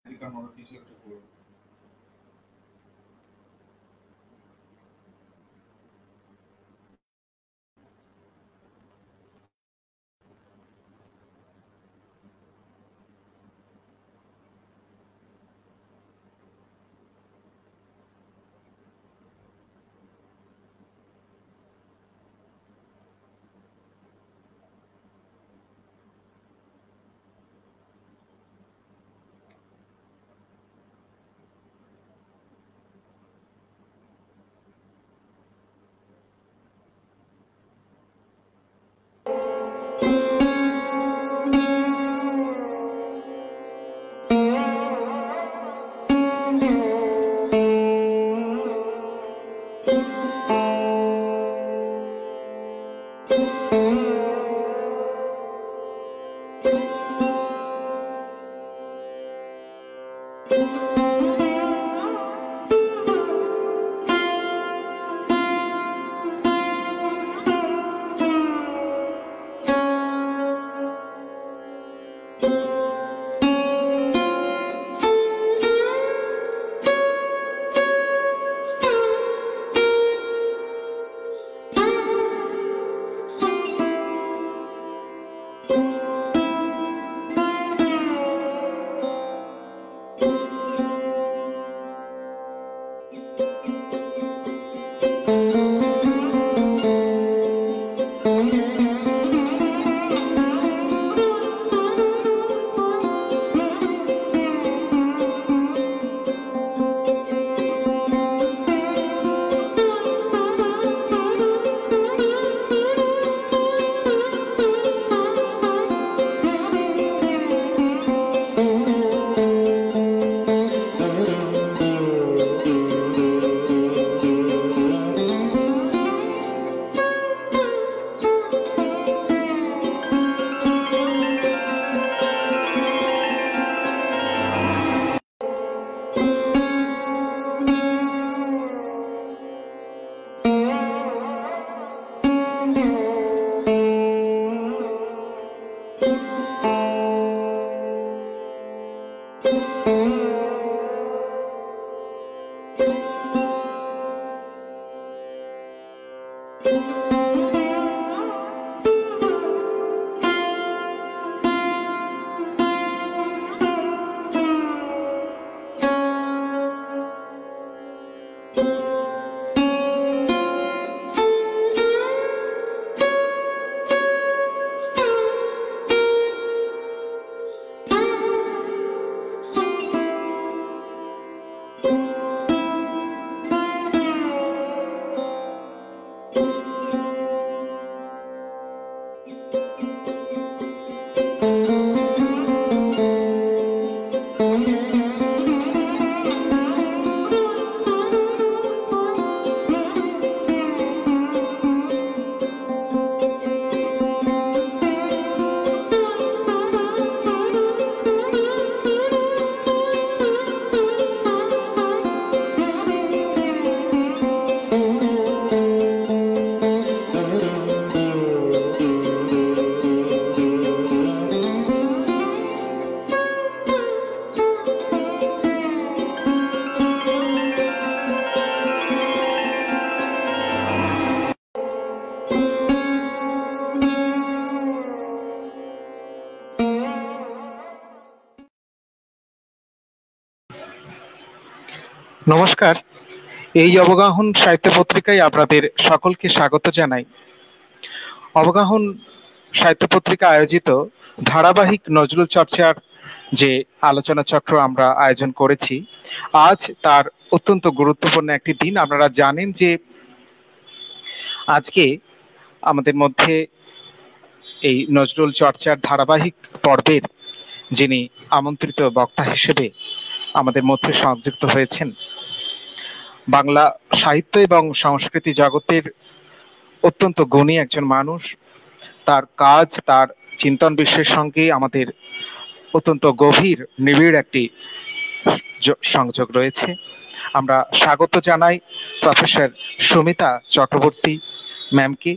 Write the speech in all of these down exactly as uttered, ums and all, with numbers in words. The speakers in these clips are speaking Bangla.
নমস্কার, এই অবগাহন সাহিত্য পত্রিকায় আপনাদের সকলকে স্বাগত জানাই। অবগাহন সাহিত্য পত্রিকা আয়োজিত ধারাবাহিক নজরুল চর্চার যে আলোচনা চক্র আমরা আয়োজন করেছি, আজ তার অত্যন্ত গুরুত্বপূর্ণ একটি দিন। আপনারা জানেন যে আজকে আমাদের মধ্যে এই নজরুল চর্চার ধারাবাহিক পর্বের যিনি আমন্ত্রিত বক্তা হিসেবে আমাদের মধ্যে সংযুক্ত হয়েছেন, বাংলা সাহিত্য এবং সংস্কৃতি জগতের অত্যন্ত গুণী একজন মানুষ। তার কাজ, তার চিন্তন বিশ্বের সঙ্গে আমাদের অত্যন্ত গভীর নিবিড় একটি সংযোগ রয়েছে। আমরা স্বাগত জানাই প্রফেসর সুমিতা চক্রবর্তী ম্যামকে,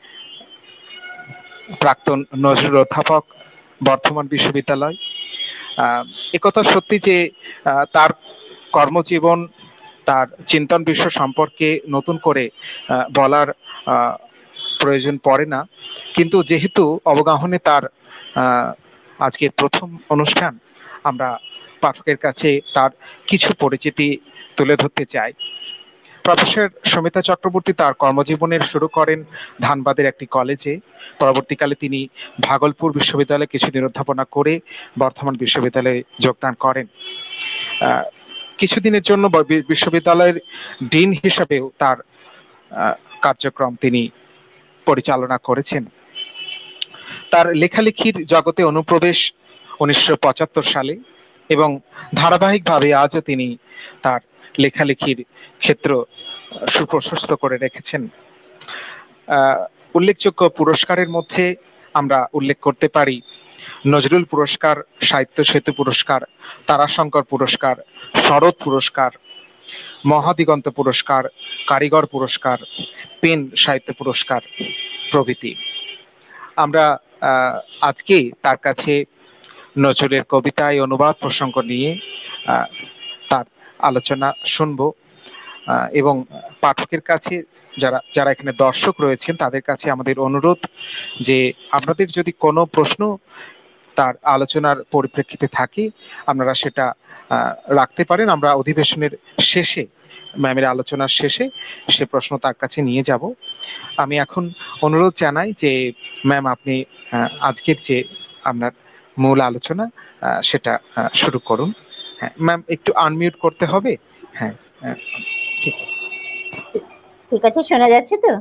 প্রাক্তন নজরুল অধ্যাপক, বর্ধমান বিশ্ববিদ্যালয়। একথা সত্যি যে তার কর্মজীবন, তার চিন্তন বিশ্ব সম্পর্কে নতুন করে বলার প্রয়োজন পড়ে না, কিন্তু যেহেতু অবগাহনে তার আজকের প্রথম অনুষ্ঠান, আমরা পাঠকের কাছে তার কিছু পরিচিতি তুলে ধরতে চাই। প্রফেসর সুমিতা চক্রবর্তী তার কর্মজীবনের শুরু করেন ধানবাদের একটি কলেজে। পরবর্তীকালে তিনি ভাগলপুর বিশ্ববিদ্যালয়ে কিছুদিন অধ্যাপনা করে বর্ধমান বিশ্ববিদ্যালয়ে যোগদান করেন। কিছুদিনের জন্য বিশ্ববিদ্যালয়ের ডিন হিসাবেও তার কার্যক্রম তিনি পরিচালনা করেছেন। তার লেখালেখির জগতে অনুপ্রবেশ উনিশশো পঁচাত্তর সালে এবং ধারাবাহিকভাবে আজও তিনি তার লেখালেখির ক্ষেত্র সুপ্রশস্ত করে রেখেছেন। উল্লেখযোগ্য পুরস্কারের মধ্যে আমরা উল্লেখ করতে পারি নজরুল পুরস্কার, সাহিত্য সেতু পুরস্কার, তারাশঙ্কর পুরস্কার, শরৎ পুরস্কার, মহাদিগন্ত পুরস্কার, কারিগর পুরস্কার, পেন সাহিত্য পুরস্কার প্রভৃতি। আমরা আজকে তার কাছে নজরুলের কবিতায় অনুবাদ প্রসঙ্গ নিয়ে তার আলোচনা শুনব এবং পাঠকের কাছে যারা যারা এখানে দর্শক রয়েছেন তাদের কাছে আমাদের অনুরোধ যে আপনাদের যদি কোনো প্রশ্ন তার আলোচনার পরিপ্রেক্ষিতে থাকে আপনারা সেটা রাখতে পারেন। আমরা অধিবেশনের শেষে, ম্যামের আলোচনার শেষে সে প্রশ্ন তার কাছে নিয়ে যাব। আমি এখন অনুরোধ জানাই যে ম্যাম আপনি আজকের যে আপনার মূল আলোচনা সেটা শুরু করুন। হ্যাঁ ম্যাম, একটু আনমিউট করতে হবে। হ্যাঁ ঠিক আছে, ঠিক আছে, শোনা যাচ্ছে তো?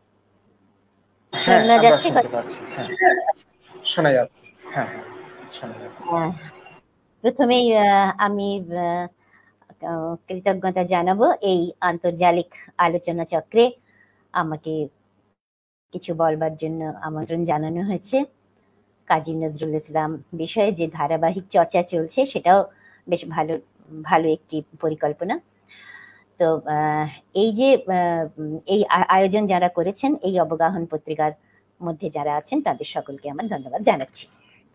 শোনা যাচ্ছে? হ্যাঁ শোনা যাচ্ছে। হ্যাঁ শোনা যাচ্ছে। প্রথমেই আমি কৃতজ্ঞতা জানাবো এই আন্তর্জালিক আলোচনা চক্রে আমাকে কিছু বলবার জন্য আমন্ত্রণ জানানো হয়েছে। কাজী নজরুল ইসলাম বিষয়ে যে ধারাবাহিক চর্চা চলছে সেটাও বেশ ভালো ভালো একটি পরিকল্পনা। তো এই যে এই আয়োজন যারা করেছেন, এই অবগাহন পত্রিকার মধ্যে যারা আছেন তাদের সকলকে আমার ধন্যবাদ জানাচ্ছি।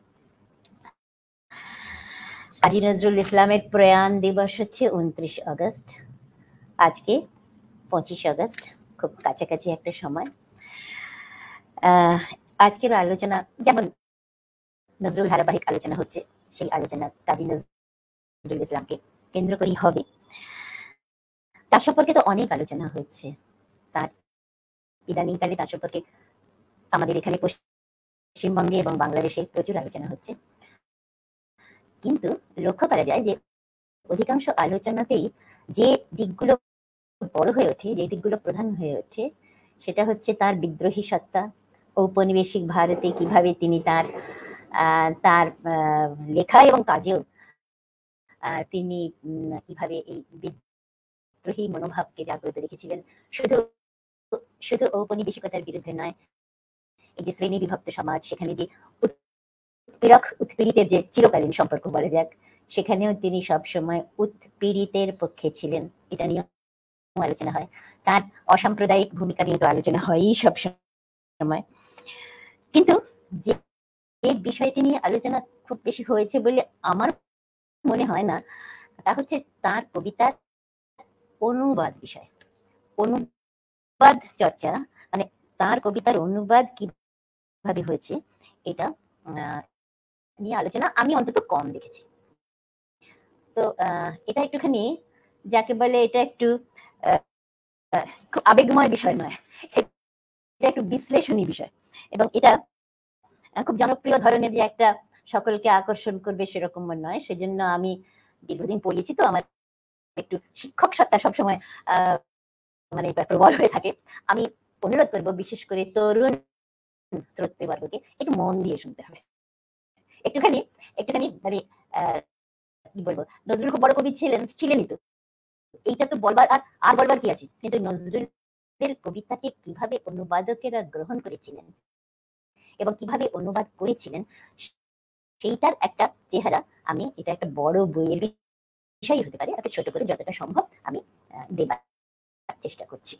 কাজী নজরুল ইসলামের প্রয়াণ দিবস হচ্ছে উনত্রিশ আগস্ট, আজকে পঁচিশ আগস্ট, খুব কাছাকাছি একটা সময়। আজকের আলোচনা যেমন নজরুল ধারাবাহিক আলোচনা হচ্ছে, সেই আলোচনা কাজী নজরুল ইসলামকে কেন্দ্র করেই হবে। তার সম্পর্কে তো অনেক আলোচনা হচ্ছে, তার ইদানিংকালে তার সম্পর্কে আমাদের এখানে পশ্চিমবঙ্গে এবং বাংলাদেশে প্রচুর আলোচনা হচ্ছে। কিন্তু লক্ষ্য করা যায় যে অধিকাংশ আলোচনাতেই যে দিকগুলো বড় হয়ে ওঠে, যে দিকগুলো প্রধান হয়ে ওঠে, সেটা হচ্ছে তার বিদ্রোহী সত্তা, ঔপনিবেশিক ভারতে কিভাবে তিনি তার তার লেখা এবং কাজেও তিনি কিভাবে এই বিদ্রোহী মনোভাবকে জাগ্রত রেখেছিলেন। শুধু শুধু ঔপনিবেশিকতার বিরুদ্ধে নয়, এই যে শ্রেণী বিভক্ত সমাজ, সেখানে যে উৎপীড়ক উৎপীড়িতের যে চিরকালীন সম্পর্ক বলা যাক, সেখানেও তিনি সবসময় উৎপীড়িতের পক্ষে ছিলেন, এটা নিয়ে আলোচনা হয়। তার অসাম্প্রদায়িক ভূমিকা নিয়ে তো আলোচনা হয়ই সব সময়। কিন্তু যে বিষয়টি নিয়ে আলোচনা খুব বেশি হয়েছে বলে আমার মনে হয় না, তা হচ্ছে তার কবিতার অনুবাদ বিষয়, অনুবাদ চর্চা, মানে তার কবিতার অনুবাদ কিভাবে হয়েছে এটা নিয়ে আলোচনা আমি অন্তত কম দেখেছি। তো এটা একটুখানি যাকে বলে, এটা একটু খুব আবেগময় বিষয় নয়, এটা একটু বিশ্লেষণী বিষয়, এবং এটা খুব জনপ্রিয় ধরনের যে একটা সকলকে আকর্ষণ করবে সেরকম নয়। সেজন্য আমি দীর্ঘদিন পড়িয়েছি, তো আমার একটু শিক্ষক সত্তা সবসময় আহ মানে প্রবল হয়ে থাকে। আমি অনুরোধ করবো বিশেষ করে তরুণ শ্রোতৃবর্গকে একটু মন দিয়ে শুনতে হবে, একটুখানি একটুখানি মানে আহ কি বলবো, নজরুল খুব বড় কবি ছিলেন, ছিলেনই তো, এইটা তো বলবার আর আর বলবার কি আছে, কিন্তু নজরুলের কবিতাকে কিভাবে অনুবাদকেরা গ্রহণ করেছিলেন এবং কিভাবে অনুবাদ করেছিলেন সেইটার একটা চেহারা আমি, এটা একটা বড় বইয়ের বিষয় হতে পারে, একটা ছোট করে যতটা সম্ভব আমি দেবার চেষ্টা করছি।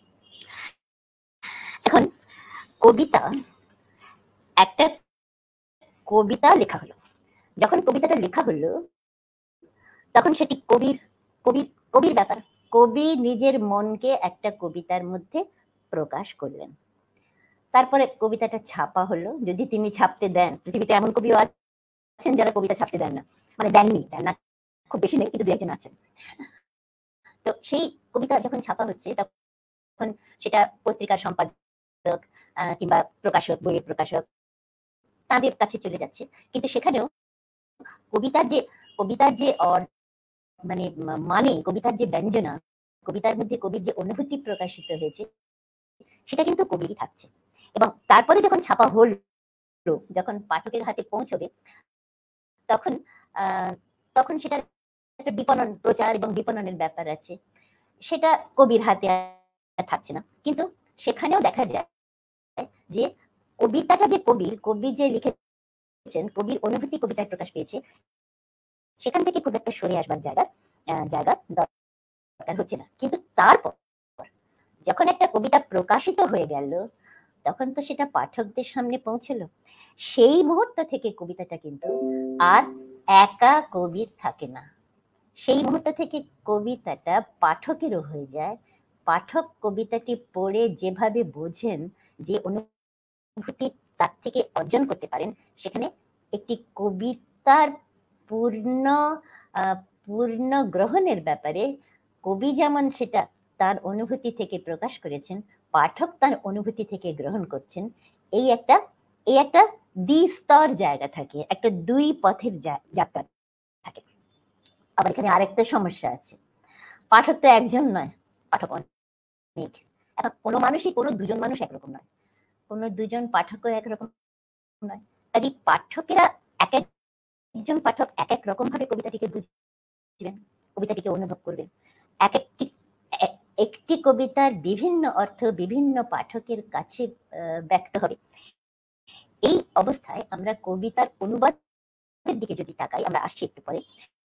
এখন কবিতা, একটা কবিতা লেখা হলো, যখন কবিতাটা লেখা হলো তখন সেটি কবির কবির কবির ব্যাপার। কবি নিজের মনকে একটা কবিতার মধ্যে প্রকাশ করলেন। তারপরে কবিতাটা ছাপা হলো, যদি তিনি ছাপতে দেন। পৃথিবীতে এমন কবিও আছেন যারা কবিতা ছাপতে দেন না, মানে দেননি, না খুব বেশি নেই, কিন্তু দু একজন আছেন। তো সেই কবিতা যখন ছাপা হচ্ছে তখন সেটা পত্রিকার সম্পাদক কিংবা প্রকাশক, বইয়ের প্রকাশক, তাদের কাছে চলে যাচ্ছে। কিন্তু সেখানেও কবিতার যে কবিতার যে মানে মানে কবিতার যে ব্যঞ্জনা, কবিতার মধ্যে কবির যে অনুভূতি প্রকাশিত হয়েছে সেটা কিন্তু কবিরই থাকছে। এবং তারপরে যখন ছাপা হলো, যখন পাঠকের হাতে পৌঁছবে, তখন আহ তখন সেটা একটা বিপণন, প্রচার এবং বিপণনের ব্যাপার আছে, সেটা কবির হাতে থাকছে না। কিন্তু সেখানেও দেখা যায় যে কবিতাটা যে কবির, কবি যে লিখেছেন, কবির অনুভূতি কবিতায় প্রকাশ পেয়েছে, সেখান থেকে খুব একটা সরে আসবার জায়গা জায়গা দরকার হচ্ছে না। কিন্তু তারপর যখন একটা কবিতা প্রকাশিত হয়ে গেল, তখন তো সেটা পাঠকদের সামনে পৌঁছলো। সেই মুহূর্ত থেকে কবিতাটা কিন্তু আর একা কবির থাকে না। সেই মুহূর্ত থেকে কবিতাটা পাঠকেরও হয়ে যায়। পাঠক কবিতাটি পড়ে যেভাবে বোঝেন, যে অনুভূতি তার থেকে অর্জন করতে পারেন, সেখানে একটি কবিতার পূর্ণ পূর্ণ গ্রহণের ব্যাপারে কবি যেমন সেটা তার অনুভূতি থেকে প্রকাশ করেছেন, পাঠক তার অনুভূতি থেকে গ্রহণ করছেন। এই একটা এই একটা দ্বিস্তর জায়গা থাকে, একটা দুই পথের যাত্রা থাকে। আবার এখানে আরেকটা সমস্যা আছে, পাঠক তো একজন নয়, পাঠক অনেক। এখন কোনো মানুষই, কোনো দুজন মানুষ একরকম নয়, কোনো দুজন পাঠকও একরকম নয়। কাজে পাঠকেরা এক একজন পাঠক এক এক রকম ভাবে কবিতাটিকে বুঝবেন, কবিতাটিকে অনুভব করবেন। এক একটি একটি কবিতার বিভিন্ন অর্থ বিভিন্ন পাঠকের কাছে ব্যক্ত হবে। এই অবস্থায় আমরা কবিতার অনুবাদের দিকে যদি তাকাই, আমরা আসছি একটু পরে।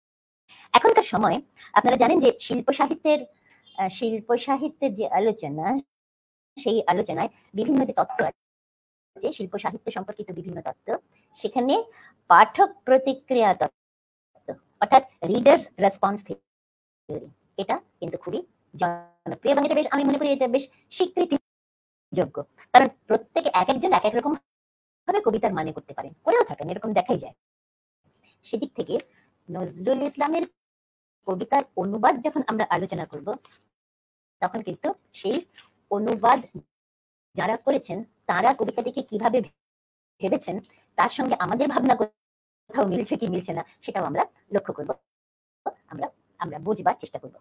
এখনকার সময় আপনারা জানেন যে শিল্প সাহিত্যের শিল্প সাহিত্যের যে আলোচনা, সেই আলোচনায় বিভিন্ন যে তত্ত্ব আছে, শিল্প সাহিত্য সম্পর্কিত বিভিন্ন তত্ত্ব, সেখানে পাঠক প্রতিক্রিয়া তত্ত্ব অর্থাৎ রিডার্স রেসপন্স থিওরি, এটা কিন্তু খুবই জনপ্রিয় এবং এটা বেশ, আমি মনে করি এটা বেশ স্বীকৃতিযোগ্য। কারণ প্রত্যেকে এক একজন এক এক রকম ভাবে কবিতার মানে করতে পারেন, করেও থাকেন, এরকম দেখাই যায়। সেদিক থেকে নজরুল ইসলামের কবিতার অনুবাদ যখন আমরা আলোচনা করব, তখন কিন্তু সেই অনুবাদ যারা করেছেন তারা কবিতাটিকে কিভাবে ভেবেছেন, তার সঙ্গে আমাদের ভাবনা কোথাও মিলছে কি মিলছে না, সেটাও আমরা লক্ষ্য করব, আমরা আমরা বুঝবার চেষ্টা করব।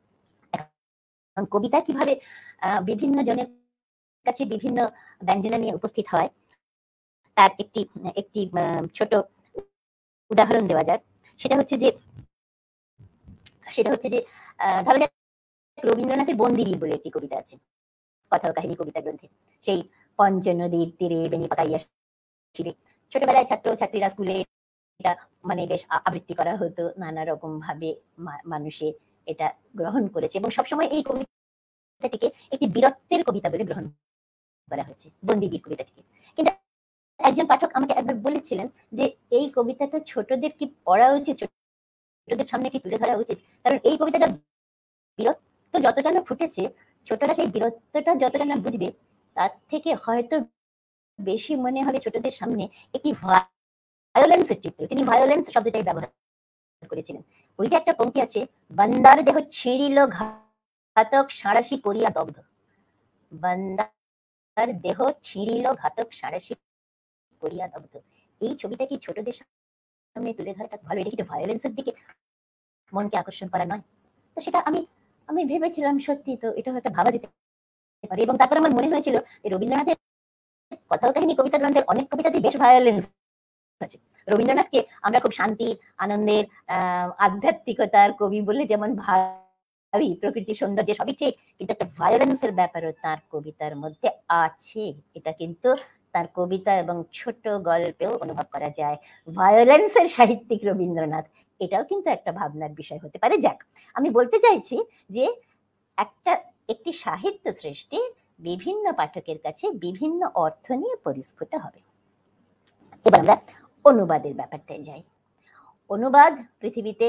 কবিতা কিভাবে বিভিন্ন জনের কাছে বিভিন্ন ব্যঞ্জনা নিয়ে উপস্থিত হয়, তার একটি একটি ছোট উদাহরণ দেওয়া যাক। সেটা হচ্ছে যে সেটা হচ্ছে যে ধরা যাক রবীন্দ্রনাথের বন্দিনী বলে একটি কবিতা আছে, কথা ও কাহিনী কবিতা গ্রন্থে। সেই পঞ্চ নদীর তীরে বেনি পাকাইয়া শিবে, ছোটবেলায় ছাত্র ছাত্রীরা স্কুলে এটা মানে বেশ আবৃত্তি করা হতো, নানা রকম ভাবে মানুষে এটা গ্রহণ করেছে এবং সবসময় এই কবিতাটিকে একটি বীরত্বের কবিতা বলে গ্রহণ করা হয়েছে, বন্দিনীর কবিতাটিকে। কিন্তু একজন পাঠক আমাকে একবার বলেছিলেন যে এই কবিতাটা ছোটদের কি পড়া উচিত, ছোটদের সামনে কি তুলে ধরা উচিত? কারণ এই কবিতাটা বীরত্ব যতটা না ফুটেছে, ছোটরা সেই বীরত্বটা যতটা না বুঝবে, তার থেকে হয়তো বেশি মনে হবে ছোটদের সামনে একটি ভায়োলেন্সের চিত্র। তিনি ভায়োলেন্স শব্দটাই ব্যবহার করেছিলেন। ওই যে একটা পংক্তি আছে, বান্দার দেহ ছিঁড়িল ঘাতক সাঁড়াশি করিয়া দগ্ধ, বান্দার দেহ ছিঁড়িল ঘাতক সাঁড়াশি করিয়া দগ্ধ। এই ছবিটা কি ছোটদের সামনে তুলে ধরাটা ভালো? এটা কি ভায়োলেন্সের দিকে মনকে আকর্ষণ করা নয়? তো সেটা আমি আমি ভেবেছিলাম সত্যি তো এটা হয়তো ভাবা যেতে পারে। এবং তারপর আমার মনে হয়েছিল রবীন্দ্রনাথের কথা ও কাহিনী কবিতা গ্রন্থের অনেক কবিতাতে বেশ ভায়োলেন্স আছে। রবীন্দ্রনাথকে আমরা খুব শান্তি, আনন্দের, আহ আধ্যাত্মিকতার কবি বলে যেমন ভাবি, প্রকৃতি সৌন্দর্য সবই ঠিক, কিন্তু একটা ভায়োলেন্সের ব্যাপারও তার কবিতার মধ্যে আছে। এটা কিন্তু তার কবিতা এবং ছোট গল্পেও অনুভব করা যায়। ভায়োলেন্সের সাহিত্যিক রবীন্দ্রনাথ, এটাও কিন্তু একটা ভাবনার বিষয় হতে পারে। যাক, আমি বলতে চাইছি যে একটা একটি সাহিত্য সৃষ্টি বিভিন্ন পাঠকের কাছে বিভিন্ন অর্থ নিয়ে পরিস্ফুট হবে। এবার আমরা অনুবাদের ব্যাপারটায় যাই। অনুবাদ পৃথিবীতে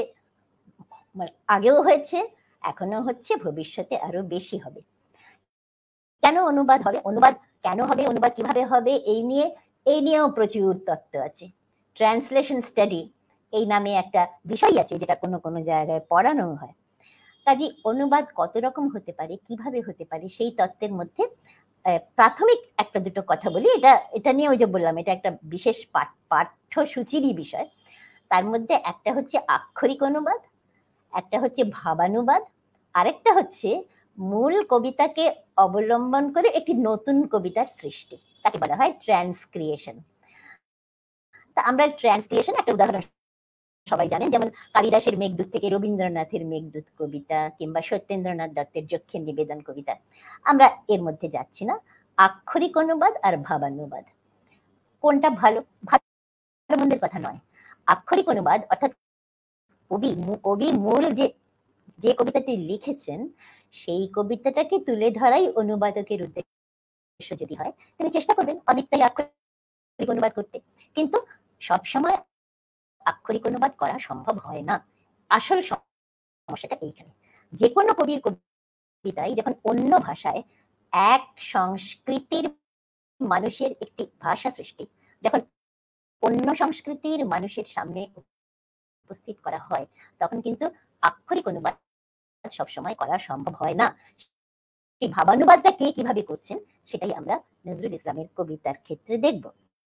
আগেও হয়েছে, এখনো হচ্ছে, ভবিষ্যতে আরো বেশি হবে। কেন অনুবাদ হবে, অনুবাদ কেন হবে, অনুবাদ কিভাবে হবে, এই নিয়ে এই নিয়েও প্রচুর তত্ত্ব আছে। ট্রান্সলেশন স্টাডি এই নামে একটা বিষয় আছে যেটা কোনো কোনো জায়গায় পড়ানো হয়। কাজে অনুবাদ কত রকম হতে পারে, কিভাবে হতে পারে, সেই তত্ত্বের মধ্যে প্রাথমিক একটা দুটো কথা বলি। এটা এটা নিয়ে ওই যে বললাম, এটা একটা বিশেষ পাঠ্যসূচিরই বিষয়। তার মধ্যে একটা হচ্ছে আক্ষরিক অনুবাদ, একটা হচ্ছে ভাবানুবাদ, আরেকটা হচ্ছে মূল কবিতাকে অবলম্বন করে একটি নতুন কবিতার সৃষ্টি, তাকে বলা হয় ট্রান্সক্রিয়েশন। তা আমরা ট্রান্সক্রিয়েশন একটা উদাহরণ সবাই জানেন, যেমন কালিদাসের মেঘদূত থেকে রবীন্দ্রনাথের মেঘদূত কবিতা, কিংবা সত্যেন্দ্রনাথ দত্তের যক্ষের নিবেদন কবিতা। আমরা এর মধ্যে যাচ্ছি না। আক্ষরিক অনুবাদ আর ভাবানুবাদ কোনটা ভালো, ভালো মন্দের কথা নয়। আক্ষরিক অনুবাদ অর্থাৎ কবি কবি মূল যে যে কবিতাটি লিখেছেন সেই কবিতাটাকে তুলে ধরাই অনুবাদকের উদ্দেশ্য যদি হয়, তিনি চেষ্টা করবেন অনেকটাই আক্ষরিক অনুবাদ করতে, কিন্তু সবসময় আক্ষরিক অনুবাদ করা সম্ভব হয় না। আসল সমস্যাটা এইখানে, যে কোনো কবির কবিতায় যখন অন্য ভাষায় এক সংস্কৃতির মানুষের একটি ভাষা সৃষ্টি যখন অন্য সংস্কৃতির মানুষের সামনে উপস্থিত করা হয়, তখন কিন্তু আক্ষরিক অনুবাদ সবসময় করা সম্ভব হয় না। এই ভাবানুবাদটা কে কিভাবে করছেন সেটাই আমরা নজরুল ইসলামের কবিতার ক্ষেত্রে দেখব।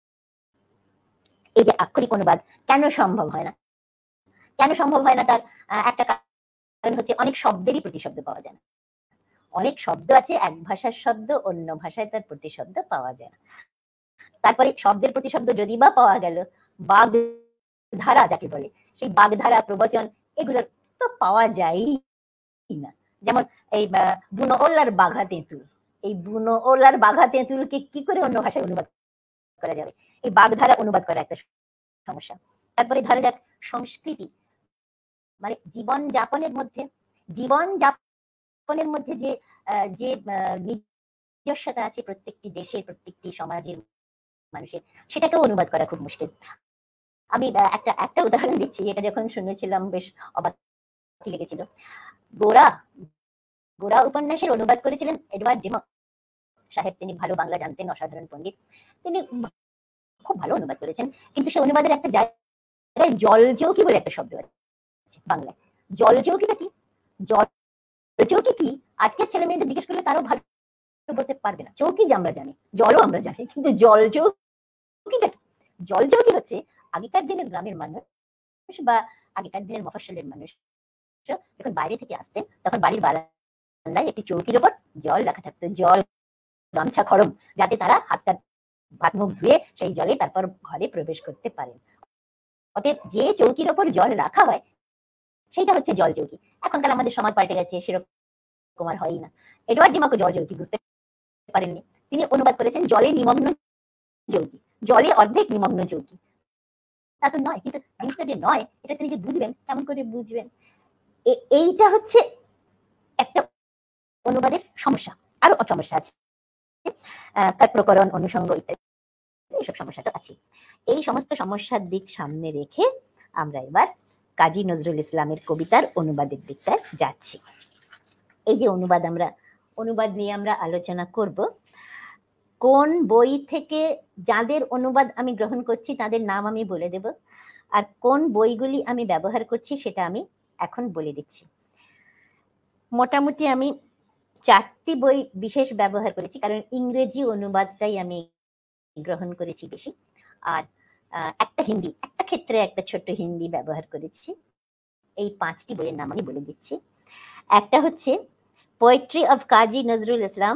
এই যে আক্ষরিক অনুবাদ কেন সম্ভব হয় না, কেন সম্ভব হয় না তার একটা কারণ হচ্ছে অনেক শব্দেরই প্রতিশব্দ পাওয়া যায় না। অনেক শব্দ আছে, এক ভাষার শব্দ অন্য ভাষায় তার প্রতিশব্দ পাওয়া যায় না। তারপরে শব্দের প্রতিশব্দ যদি বা পাওয়া গেল, বাগধারা যাকে বলে, সেই বাগধারা প্রবচন এগুলো তো পাওয়া যায়ই না। যেমন এই বুনো ওলার বাঘা তেঁতুল, এই বুনো ওলার বাঘা তেঁতুলকে কি করে অন্য ভাষায় অনুবাদ করা যাবে, এই বাগধারা অনুবাদ করা একটা সমস্যা। তারপরে ধরা যাক সংস্কৃতি, মানে জীবন যাপনের মধ্যে জীবন যাপনের মধ্যে যে যে নিজস্বতা আছে প্রত্যেকটি দেশের প্রত্যেকটি সমাজের মানুষের, সেটাকেও অনুবাদ করা খুব মুশকিল। আমি একটা একটা উদাহরণ দিচ্ছি, এটা যখন শুনেছিলাম বেশ অবাক লেগেছিল। গোরা গোরা উপন্যাসের অনুবাদ করেছিলেন এডওয়ার্ড ডিমক সাহেব। তিনি ভালো বাংলা জানতেন, অসাধারণ পণ্ডিত, তিনি খুব ভালো অনুবাদ করেছেন। কিন্তু সে অনুবাদের একটা জায়গায় জলচৌকি বলে একটা শব্দ আছে বাংলায়। জলচৌকিটা কি, জলচৌকি কি আজকের ছেলে মেয়েদের জিজ্ঞেস করলে তারও ভালো বলতে পারবে না। চৌকি যে আমরা জানি, জলও আমরা জানি, কিন্তু জলচৌকিটা কি? জলচৌকি হচ্ছে আগেকার দিনের গ্রামের মানুষ বা আগেকার দিনের মফস্বলের মানুষ যখন বাইরে থেকে আসতেন, তখন বাড়ির বারান্দায় একটি চৌকির উপর জল রাখা থাকতো, জল গামছা খড়ম, যাতে তারা হাতটা ভাত মুখ ধুয়ে সেই জলে তারপর ঘরে প্রবেশ করতে পারেন। অতএব যে চৌকির ওপর জল রাখা হয় সেটা হচ্ছে জল চৌকি। এখনকার আমাদের সমাজ পাল্টে গেছে, সেরকম আর হয় না। এডওয়ার্ড ডিমাকো জল চৌকি বুঝতে পারেননি, তিনি অনুবাদ করেছেন জলে নিমগ্ন চৌকি, জলে অর্ধেক নিমগ্ন চৌকি। তা তো নয়, কিন্তু জিনিসটা যে নয় এটা তিনি যে বুঝবেন, কেমন করে বুঝবেন? এইটা হচ্ছে একটা অনুবাদের সমস্যা। আরো সমস্যা আছে, তার প্রকরণ, অনুষঙ্গ ইত্যাদি, এইসব সমস্যা তো আছে। এই সমস্ত সমস্যার দিক সামনে রেখে আমরা এবার কাজী নজরুল ইসলামের কবিতার অনুবাদের দিকটায় যাচ্ছি। এই যে অনুবাদ, আমরা অনুবাদ নিয়ে আমরা আলোচনা করব। কোন বই থেকে যাদের অনুবাদ আমি গ্রহণ করছি তাদের নাম আমি বলে দেব, আর কোন বইগুলি আমি ব্যবহার করছি সেটা আমি এখন বলে দিচ্ছি। মোটামুটি আমি চারটি বই বিশেষ ব্যবহার করেছি, কারণ ইংরেজি অনুবাদটাই আমি গ্রহণ করেছি বেশি, আর একটা হিন্দি, একটা ক্ষেত্রে একটা ছোট্ট হিন্দি ব্যবহার করেছি। এই পাঁচটি বইয়ের নাম আমি বলে দিচ্ছি। একটা হচ্ছে poetry of Kazi Nazrul Islam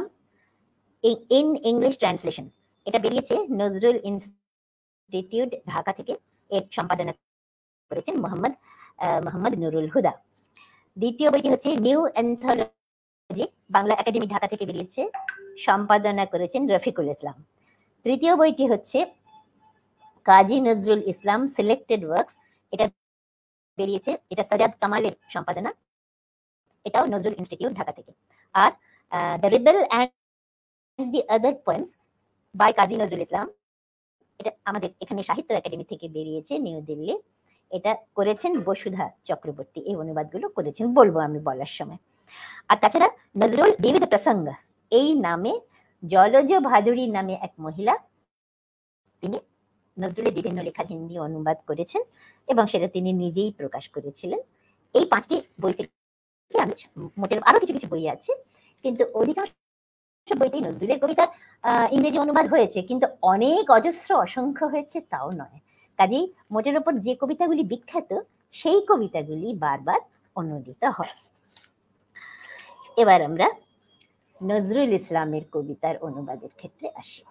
in English translation, এটা বেরিয়েছে নজরুল ইনস্টিটিউট ঢাকা থেকে, এর সম্পাদনা করেছেন মোহাম্মদ মোহাম্মদ নুরুল হুদা। দ্বিতীয় বইটি হচ্ছে new anthology, Bangla academy Dhaka থেকে বেরিয়েছে, সম্পাদনা করেছেন রফিকুল ইসলাম। তৃতীয় বইটি হচ্ছে কাজী নজরুল ইসলাম সিলেক্টেড ওয়ার্কস, এটা বেরিয়েছে, এটা সাজাদ কামালের সম্পাদনা, এটাও নজরুল ইনস্টিটিউট ঢাকা থেকে। আর the rebel and the other poems by Kazi Nazrul Islam, এটা আমাদের এখানে সাহিত্য একাডেমি থেকে বেরিয়েছে, নিউ দিল্লি, এটা করেছেন বসুধা চক্রবর্তী, এই অনুবাদগুলো করেছেন, বলবো আমি বলার সময়। আর তাছাড়া নজরুল বিবিধ প্রসঙ্গ এই নামে জলজ ভাদুরী নামে এক মহিলা, তিনি নজরুলের বিভিন্ন লেখা হিন্দি অনুবাদ করেছেন এবং সেটা তিনি নিজেই প্রকাশ করেছিলেন। এই পাঁচটি বই থেকে আমি মোটের আরো কিছু কিছু বই আছে, কিন্তু অধিকাংশ বইতেই নজরুলের কবিতা ইংরেজি অনুবাদ হয়েছে, কিন্তু অনেক অজস্র অসংখ্য হয়েছে তাও নয়। কাজেই মোটের ওপর যে কবিতাগুলি বিখ্যাত সেই কবিতাগুলি বারবার অনুদিত হয়। এবার আমরা নজরুল ইসলামের কবিতার অনুবাদের ক্ষেত্রে আসি।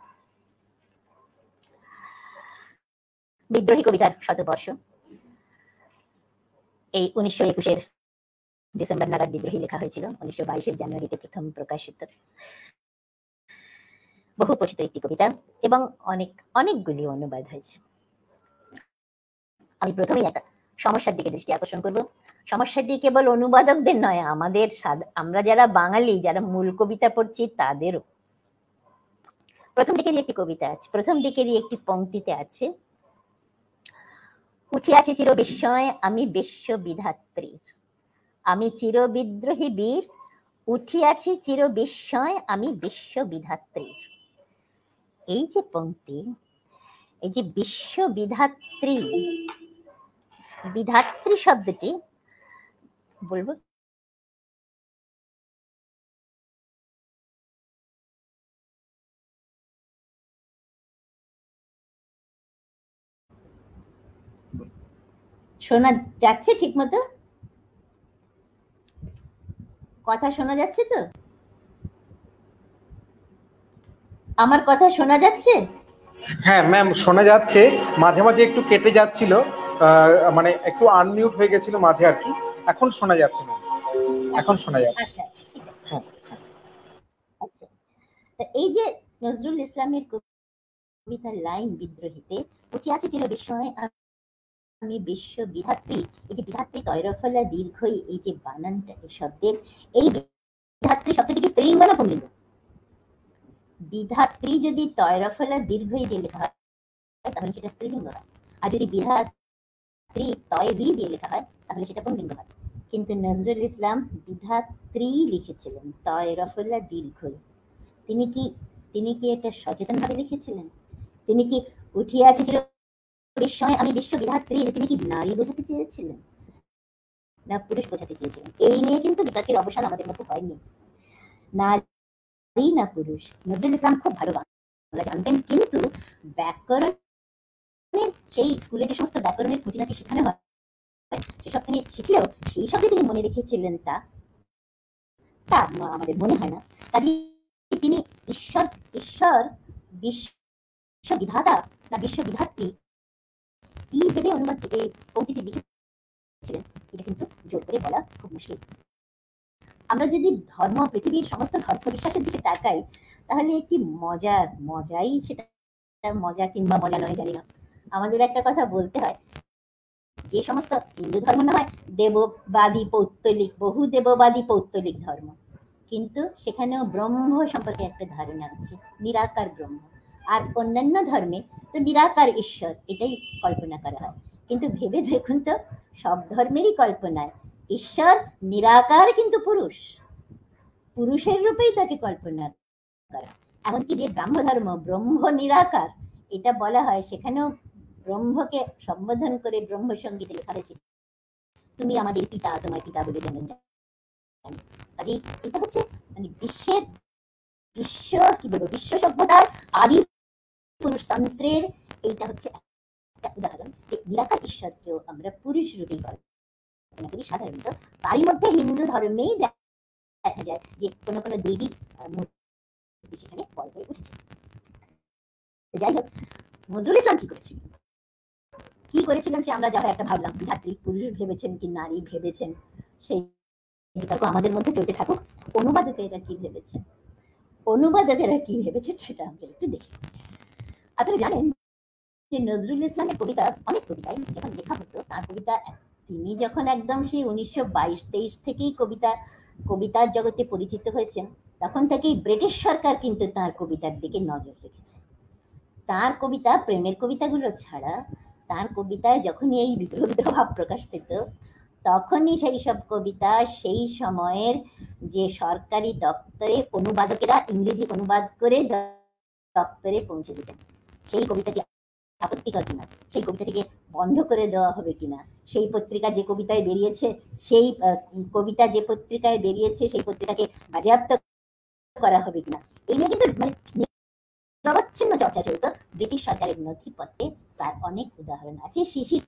বিদ্রোহী কবিতার শতবর্ষ, এই উনিশশো একুশের ডিসেম্বর নাগাদ বিদ্রোহী লেখা হয়েছিল, উনিশশো বাইশের জানুয়ারিতে প্রথম প্রকাশিত, বহু পঠিত একটি কবিতা এবং অনেক অনেকগুলি অনুবাদ হয়েছে। আমি প্রথমেই একটা সমস্যার দিকে দৃষ্টি আকর্ষণ করব। সমস্যাটি কেবল অনুবাদকদের নয়, আমাদের আমরা যারা বাঙালি, যারা মূল কবিতা পড়ছি তাদেরও। প্রথম দিকেরই একটি কবিতা আছে, প্রথম দিকেরই একটি পংক্তিতে আছে, উঠিয়াছি চির বিস্ময় আমি বিশ্ব বিধাত্রী, আমি চির বিদ্রোহী বীর, উঠিয়াছি চির বিস্ময় আমি বিশ্ব বিধাত্রী। এই যে পংক্তি, এই যে বিশ্ব বিধাত্রী, বিধাত্রী শব্দটি বলবো শোনা যাচ্ছে ঠিক মতো? কথা শোনা যাচ্ছে তো? আমার কথা শোনা যাচ্ছে? হ্যাঁ ম্যাম, শোনা যাচ্ছে, মাঝে মাঝে একটু কেটে যাচ্ছিল, মানে একটু আনমিউট হয়ে গেছিল মাঝে আর কি। এখন শোনা যাচ্ছে ম্যাম, এখন শোনা যাচ্ছে। আচ্ছা আচ্ছা, ঠিক আছে। আচ্ছা, এই যে নজরুল ইসলামের কবিতার লাইন বিদ্রোহীতে, উঠিয়াছে চির বিস্ময় আমি বিশ্ব বিধাত্রী, এই যে বিধাত্রী তৈরফলা দীর্ঘই, এই যে বানানটা এই শব্দের, এই বিধাত্রী শব্দটি কি স্ত্রীলিঙ্গ না পুংলিঙ্গ? বিধাত্রী যদি তৈরফলা দীর্ঘই দিয়ে লেখা হয় তাহলে সেটা স্ত্রীলিঙ্গ হয়, আর যদি বিধাত্রী তয়রি দিয়ে লেখা হয় তাহলে সেটা পুংলিঙ্গ হয়। কিন্তু নজরুল ইসলাম বিধাত্রী লিখেছিলেন তৈরফলা দীর্ঘই। তিনি কি তিনি কি এটা সচেতন ভাবে লিখেছিলেন? তিনি কি উঠিয়াছে চির বিস্ময় আমি বিশ্ব বিধাত্রী, তিনি কি নারী বোঝাতে চেয়েছিলেন না পুরুষ বোঝাতে চেয়েছিলেন? এই নিয়ে কিন্তু বিতর্কের অবসান আমাদের মধ্যে হয়নি, নারী না পুরুষ। নজরুল ইসলাম খুব ভালো বাংলা জানতেন, কিন্তু ব্যাকরণের সেই স্কুলে যে সমস্ত ব্যাকরণের খুঁটিনাটি শেখানো হয় সেসব তিনি শিখলেও সেই সবই তিনি মনে রেখেছিলেন তা তা আমাদের মনে হয় না। কাজে তিনি ঈশ্বর ঈশ্বর বিশ্ব বিধাতা না বিশ্ব বিধাত্রী কি ভেবে অনুবাদ এই পংক্তিটি লিখেছিলেন এটা কিন্তু জোর করে বলা খুব মুশকিল। আমরা যদি ধর্ম, পৃথিবীর সমস্ত ধর্ম বিশ্বাসের দিকে তাকাই তাহলে একটি মজার মজাই, সেটা মজা কিংবা মজা নয় জানি না, আমাদের একটা কথা বলতে হয়, যে সমস্ত হিন্দু ধর্ম না হয় দেববাদী পৌত্তলিক, বহু দেববাদী পৌত্তলিক ধর্ম, কিন্তু সেখানেও ব্রহ্ম সম্পর্কে একটা ধারণা আছে, নিরাকার ব্রহ্ম। আর অন্যান্য ধর্মে তো নিরাকার ঈশ্বর এটাই কল্পনা করা হয়, কিন্তু ভেবে দেখুন তো সব ধর্মেরই কল্পনায় ঈশ্বর নিরাকার কিন্তু পুরুষ, পুরুষের রূপেই তাকে কল্পনা করা। এমনকি যে ব্রাহ্ম ধর্ম ব্রহ্ম নিরাকার এটা বলা হয়, সেখানেও ব্রহ্মকে সম্বোধন করে ব্রহ্ম সঙ্গীতে লেখা হয়েছে তুমি আমাদের পিতা, তোমার পিতা বলে যেমন জানি। কাজে এটা হচ্ছে মানে বিশ্বের বিশ্ব কি বলবো বিশ্ব সভ্যতার আদি পুরুষতন্ত্রের এইটা হচ্ছে একটা উদাহরণ, যে নিরাকার ঈশ্বরকেও আমরা পুরুষ রূপেই কল্পনা করি সাধারণত। তারই মধ্যে হিন্দু ধর্মেই দেখা যায় যে কোনো কোনো দেবী মূর্তি সেখানে বড় হয়ে উঠেছে। যাই হোক, নজরুল ইসলাম কি করেছিলেন কি করেছিলেন সে আমরা যা একটা ভাবলাম, বিধাত্রী পুরুষ ভেবেছেন কি নারী ভেবেছেন সেই বিতর্ক আমাদের মধ্যে চলতে থাকুক। অনুবাদকেরা কি ভেবেছেন অনুবাদকেরা কি ভেবেছেন সেটা আমরা একটু দেখি। আপনারা জানেন যে নজরুল ইসলামের কবিতা, অনেক কবিতায় যখন লেখা হতো তার কবিতা, তিনি যখন একদম সেই উনিশশো বাইশ তেইশ থেকেই কবিতা কবিতার জগতে পরিচিত হয়েছেন, তখন থেকেই ব্রিটিশ সরকার কিন্তু তার কবিতার দিকে নজর রেখেছে। তার কবিতা, প্রেমের কবিতাগুলো ছাড়া তার কবিতায় যখনই এই বিদ্রোহ বিদ্রোহ ভাব প্রকাশ পেত, তখনই সেই সব কবিতা সেই সময়ের যে সরকারি দপ্তরে অনুবাদকেরা ইংরেজি অনুবাদ করে দপ্তরে পৌঁছে দিতেন। সেই কবিতাটি আপত্তিকর কিনা, সেই কবিতাটিকে বন্ধ করে দেওয়া হবে কিনা, সেই পত্রিকা যে কবিতায় বেরিয়েছে সেই কবিতা যে পত্রিকায় বেরিয়েছে সেই পত্রিকাকে বাজেয়াপ্ত করা হবে কিনা, এই নিয়ে কিন্তু মানে নিরবচ্ছিন্ন চর্চা চলত ব্রিটিশ সরকারের নথিপত্রে। তার অনেক উদাহরণ আছে। শিশির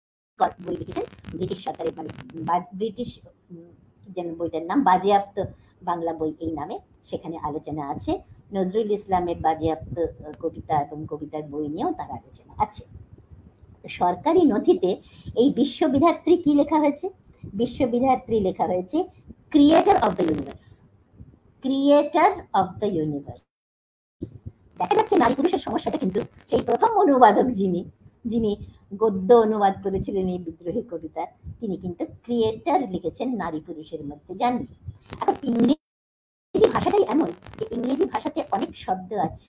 বই লিখেছেন ব্রিটিশ সরকারের, মানে ব্রিটিশ যেন বইটার নাম বাজেয়াপ্ত বাংলা বই এই নামে, সেখানে আলোচনা আছে। নজরুল ইসলামের বাজেয়াপ্ত কবিতা এবং কবিতার বই নিয়েও তার আলোচনা আছে। সরকারি নথিতে এই বিশ্ববিধাত্রী কি লেখা হয়েছে? বিশ্ববিধাত্রী লেখা হয়েছে creator of the universe, creator of the universe. দেখা যাচ্ছে নারী পুরুষের সমস্যাটা কিন্তু সেই প্রথম অনুবাদক যিনি যিনি গদ্য অনুবাদ করেছিলেন এই বিদ্রোহী কবিতা, তিনি কিন্তু ক্রিয়েটর লিখেছেন, নারী পুরুষের মধ্যে যাননি। এখন ইংরেজি ভাষাটাই এমন যে ইংরেজি ভাষাতে অনেক শব্দ আছে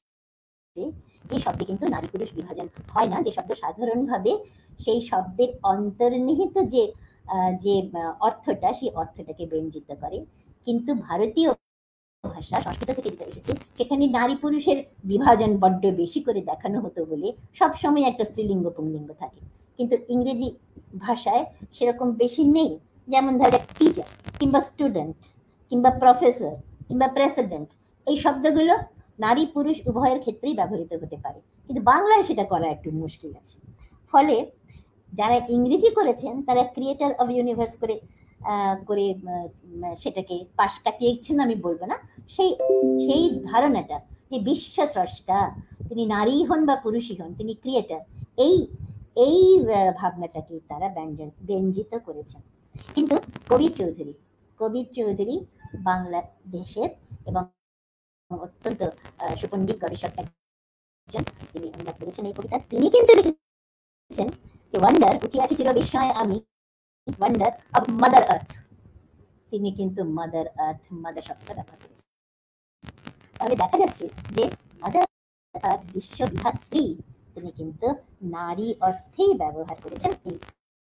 যে শব্দে কিন্তু নারী পুরুষ বিভাজন হয় না, যে শব্দ সাধারণভাবে সেই শব্দের অন্তর্নিহিত যে যে অর্থটা সেই অর্থটাকে ব্যঞ্জিত করে। কিন্তু ভারতীয় ভাষা সংস্কৃত থেকে যেটা এসেছে সেখানে নারী পুরুষের বিভাজন বড্ড বেশি করে দেখানো হতো বলে সবসময় একটা স্ত্রীলিঙ্গ পুংলিঙ্গ থাকে, কিন্তু ইংরেজি ভাষায় সেরকম বেশি নেই। যেমন ধরে টিচার কিংবা স্টুডেন্ট কিংবা প্রফেসর কিংবা প্রেসিডেন্ট, এই শব্দগুলো নারী পুরুষ উভয়ের ক্ষেত্রেই ব্যবহৃত হতে পারে, কিন্তু বাংলায় সেটা করা একটু মুশকিল আছে। ফলে যারা ইংরেজি করেছেন তারা ক্রিয়েটর অফ ইউনিভার্স করে করে সেটাকে পাশ কাটিয়েছেন আমি বলবো না, সেই সেই ধারণাটা যে বিশ্ব স্রষ্টা তিনি নারী হন বা পুরুষই হন তিনি ক্রিয়েটর, এই এই ভাবনাটাকে তারা ব্যঞ্জিত করেছেন। কিন্তু কবির চৌধুরী কবির চৌধুরী বাংলাদেশের এবং অত্যন্ত সুপণ্ডিত গবেষক একজন, তিনি অনুবাদ করেছেন এই কবিতা। তিনি কিন্তু লিখেছেন ওয়ান্ডার, উঠে আছে চির বিস্ময় আমি, ওয়ান্ডার অফ মাদার আর্থ। তিনি কিন্তু মাদার আর্থ মাদার শব্দটা ব্যবহার করেছেন। তাহলে দেখা যাচ্ছে যে মাদার আর্থ বিশ্ববিধাত্রী তিনি কিন্তু নারী অর্থেই ব্যবহার করেছেন, এই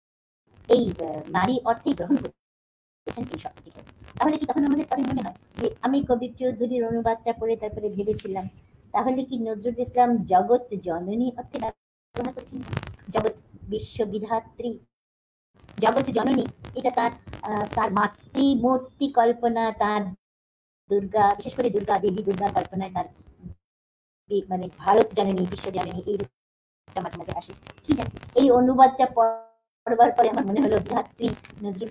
এই নারী অর্থেই গ্রহণ করেছেন এই শব্দটিকে। তাহলে কি তখন আমাদের তবে মনে হয় যে আমি কবির চৌধুরীর অনুবাদটা পড়ে তারপরে ভেবেছিলাম তাহলে কি নজরুল ইসলাম জগৎ জননী অর্থে ব্যবহার করছেন? জগৎ বিশ্ববিধাত্রী, জগৎ জননী এটা তার তার মাতৃমূর্তি কল্পনা, তার দুর্গা, বিশেষ করে দুর্গা দেবী দুর্গার কল্পনায় তার মানে ভারত জননী বিশ্ব জননী এই রূপটা মাঝে মাঝে আসে। কি জানি এই অনুবাদটা পড়বার পরে আমার মনে হলো ধাত্রী নজরুল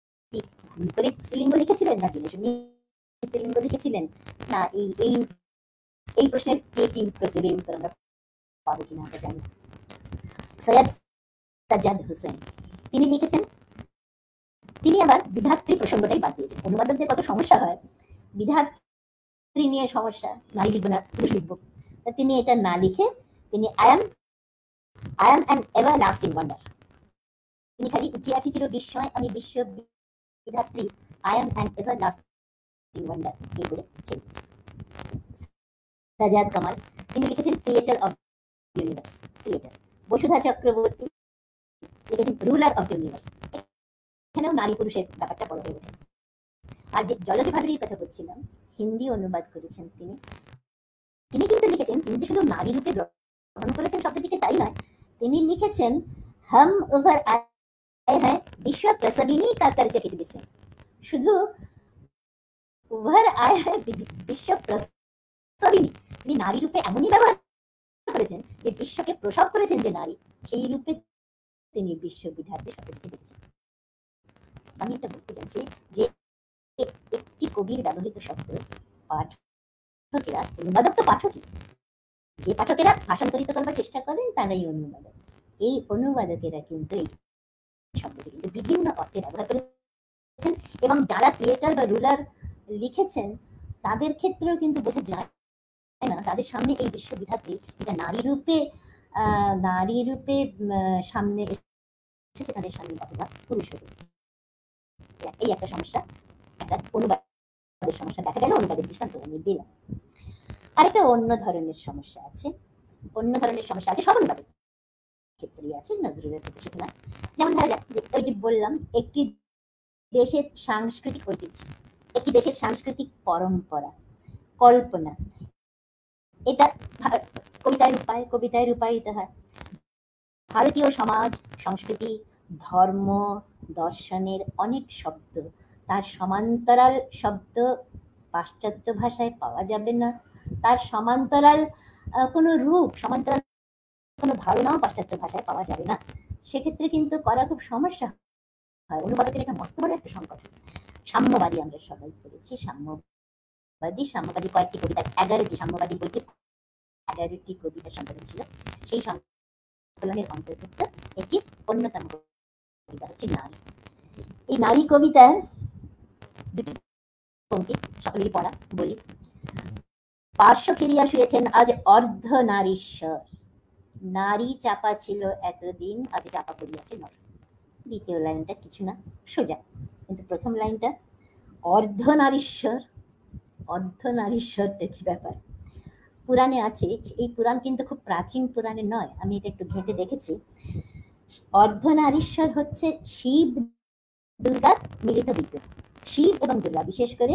ভুল করে স্ত্রীলিঙ্গ লিখেছিলেন না জেনে শুনে স্ত্রীলিঙ্গ লিখেছিলেন না, এই এই এই প্রশ্নের কে কি উত্তর দেবে, উত্তর আমরা পাবো কিনা আমরা জানি। সৈয়দ সাজ্জাদ হোসেন তিনি লিখেছেন, তিনি আবার বিধাত্রী প্রসঙ্গটাই বাদ দিয়েছেন। অনুবাদকদের কত সমস্যা হয়, বিধাত্রী নিয়ে সমস্যা, নারী লিখবো না পুরুষ লিখবো, তিনি এটা না লিখে তিনি I am I am an everlasting wonder, তিনি খালি উঠে আছি চির বিস্ময় আমি বিশ্ব বিধাত্রী, I am an everlasting wonder এই বলে ছেড়ে দিয়েছেন। সাজাদ কামাল তিনি লিখেছেন creator of universe, creator. Basudha Chakraborty লিখেছেন রুলার অফ ইউনিভার্স, এখানেও নারী পুরুষের ব্যাপারটা বড় হয়ে ওঠে। আর যে জলজ ভাদুরীর কথা বলছিলাম, হিন্দি অনুবাদ করেছেন তিনি, তিনি কিন্তু লিখেছেন, তিনি যে শুধু নারী রূপে গ্রহণ করেছেন শব্দটিকে তাই নয়, তিনি লিখেছেন হাম ওভার আয়ে হ্যায় বিশ্ব প্রসবিনী কা তর্জ কিতবিসে, শুধু ওভার আয়ে হ্যায় বিশ্ব প্রসবিনী, তিনি নারী রূপে এমনই ব্যবহার করেছেন যে বিশ্বকে প্রসব করেছেন যে নারী, সেই রূপে তিনি বিশ্ববিধাত্রী শব্দটিকে লিখেছেন। আমি এটা বলতে চাইছি যে একটি কবির ব্যবহৃত শব্দ পাঠকেরা, অনুবাদক তো পাঠকই, যে পাঠকেরা ভাষান্তরিত করবার চেষ্টা করেন তারাই অনুবাদক। এই অনুবাদকেরা কিন্তু এই শব্দটি কিন্তু বিভিন্ন অর্থে ব্যবহার করেছেন, এবং যারা ক্রিয়েটর বা রুলার লিখেছেন তাদের ক্ষেত্রেও কিন্তু বোঝা যায় না, তাদের সামনে এই বিশ্ববিধাত্রী এটা নারী রূপে আহ নারী রূপে সামনে এসেছে তাদের সামনে অথবা পুরুষ রূপে। এই একটা সমস্যা, একটা অনুবাদের সমস্যা দেখা গেল, অনুবাদের দৃষ্টান্ত আমি দিলাম। আরেকটা অন্য ধরনের সমস্যা আছে, অন্য ধরনের সমস্যা আছে সব অনুবাদে, ক্ষেত্রেই আছে, নজরুলের ক্ষেত্রে শুধু না। যেমন ধরা যাক যে ওই যে বললাম একটি দেশের সাংস্কৃতিক ঐতিহ্য, একটি দেশের সাংস্কৃতিক পরম্পরা, কল্পনা, এটা কবিতায় রূপায় কবিতায় রূপায়িত হয়। ভারতীয় সমাজ, সংস্কৃতি, ধর্ম, দর্শনের অনেক শব্দ, তার সমান্তরাল শব্দ পাশ্চাত্য ভাষায় পাওয়া যাবে না, তার সমান্তরাল কোনো রূপ, সমান্তরাল কোনো ধারণাও পাশ্চাত্য ভাষায় পাওয়া যাবে না। সেক্ষেত্রে কিন্তু করা খুব সমস্যা হয়। অনুবাদকের একটা মস্ত বড় একটা সংকট। সাম্যবাদী আমরা সবাই পড়েছি, সাম্যবাদী সাম্যবাদী কয়েকটি কবিতা, এগারোটি সাম্যবাদী বইটি এগারোটি কবিতা সংকলন ছিল। সেই সংকলনের অন্তর্ভুক্ত একটি অন্যতম কবিতা হচ্ছে নারী। এই নারী কবিতার দুটি পঙ্ক্তি সকলেরই পড়া বলি। পার্শ্ব ফিরিয়া শুয়েছেন আজ অর্ধ নারীশ্বর, নারী চাপা ছিল এতদিন আজ চাপা পড়িয়াছে নর। দ্বিতীয় লাইনটা কিছু না, সোজা, কিন্তু প্রথম লাইনটা অর্ধ নারীশ্বর। অর্ধ নারীশ্বরটা কি ব্যাপার? পুরাণে আছে, এই পুরাণ কিন্তু খুব প্রাচীন পুরাণে নয়, আমি এটা একটু ঘেঁটে দেখেছি। অর্ধ নারীশ্বর হচ্ছে শিব দুর্গার মিলিত বিগ্রহ। শিব এবং দুর্গা, বিশেষ করে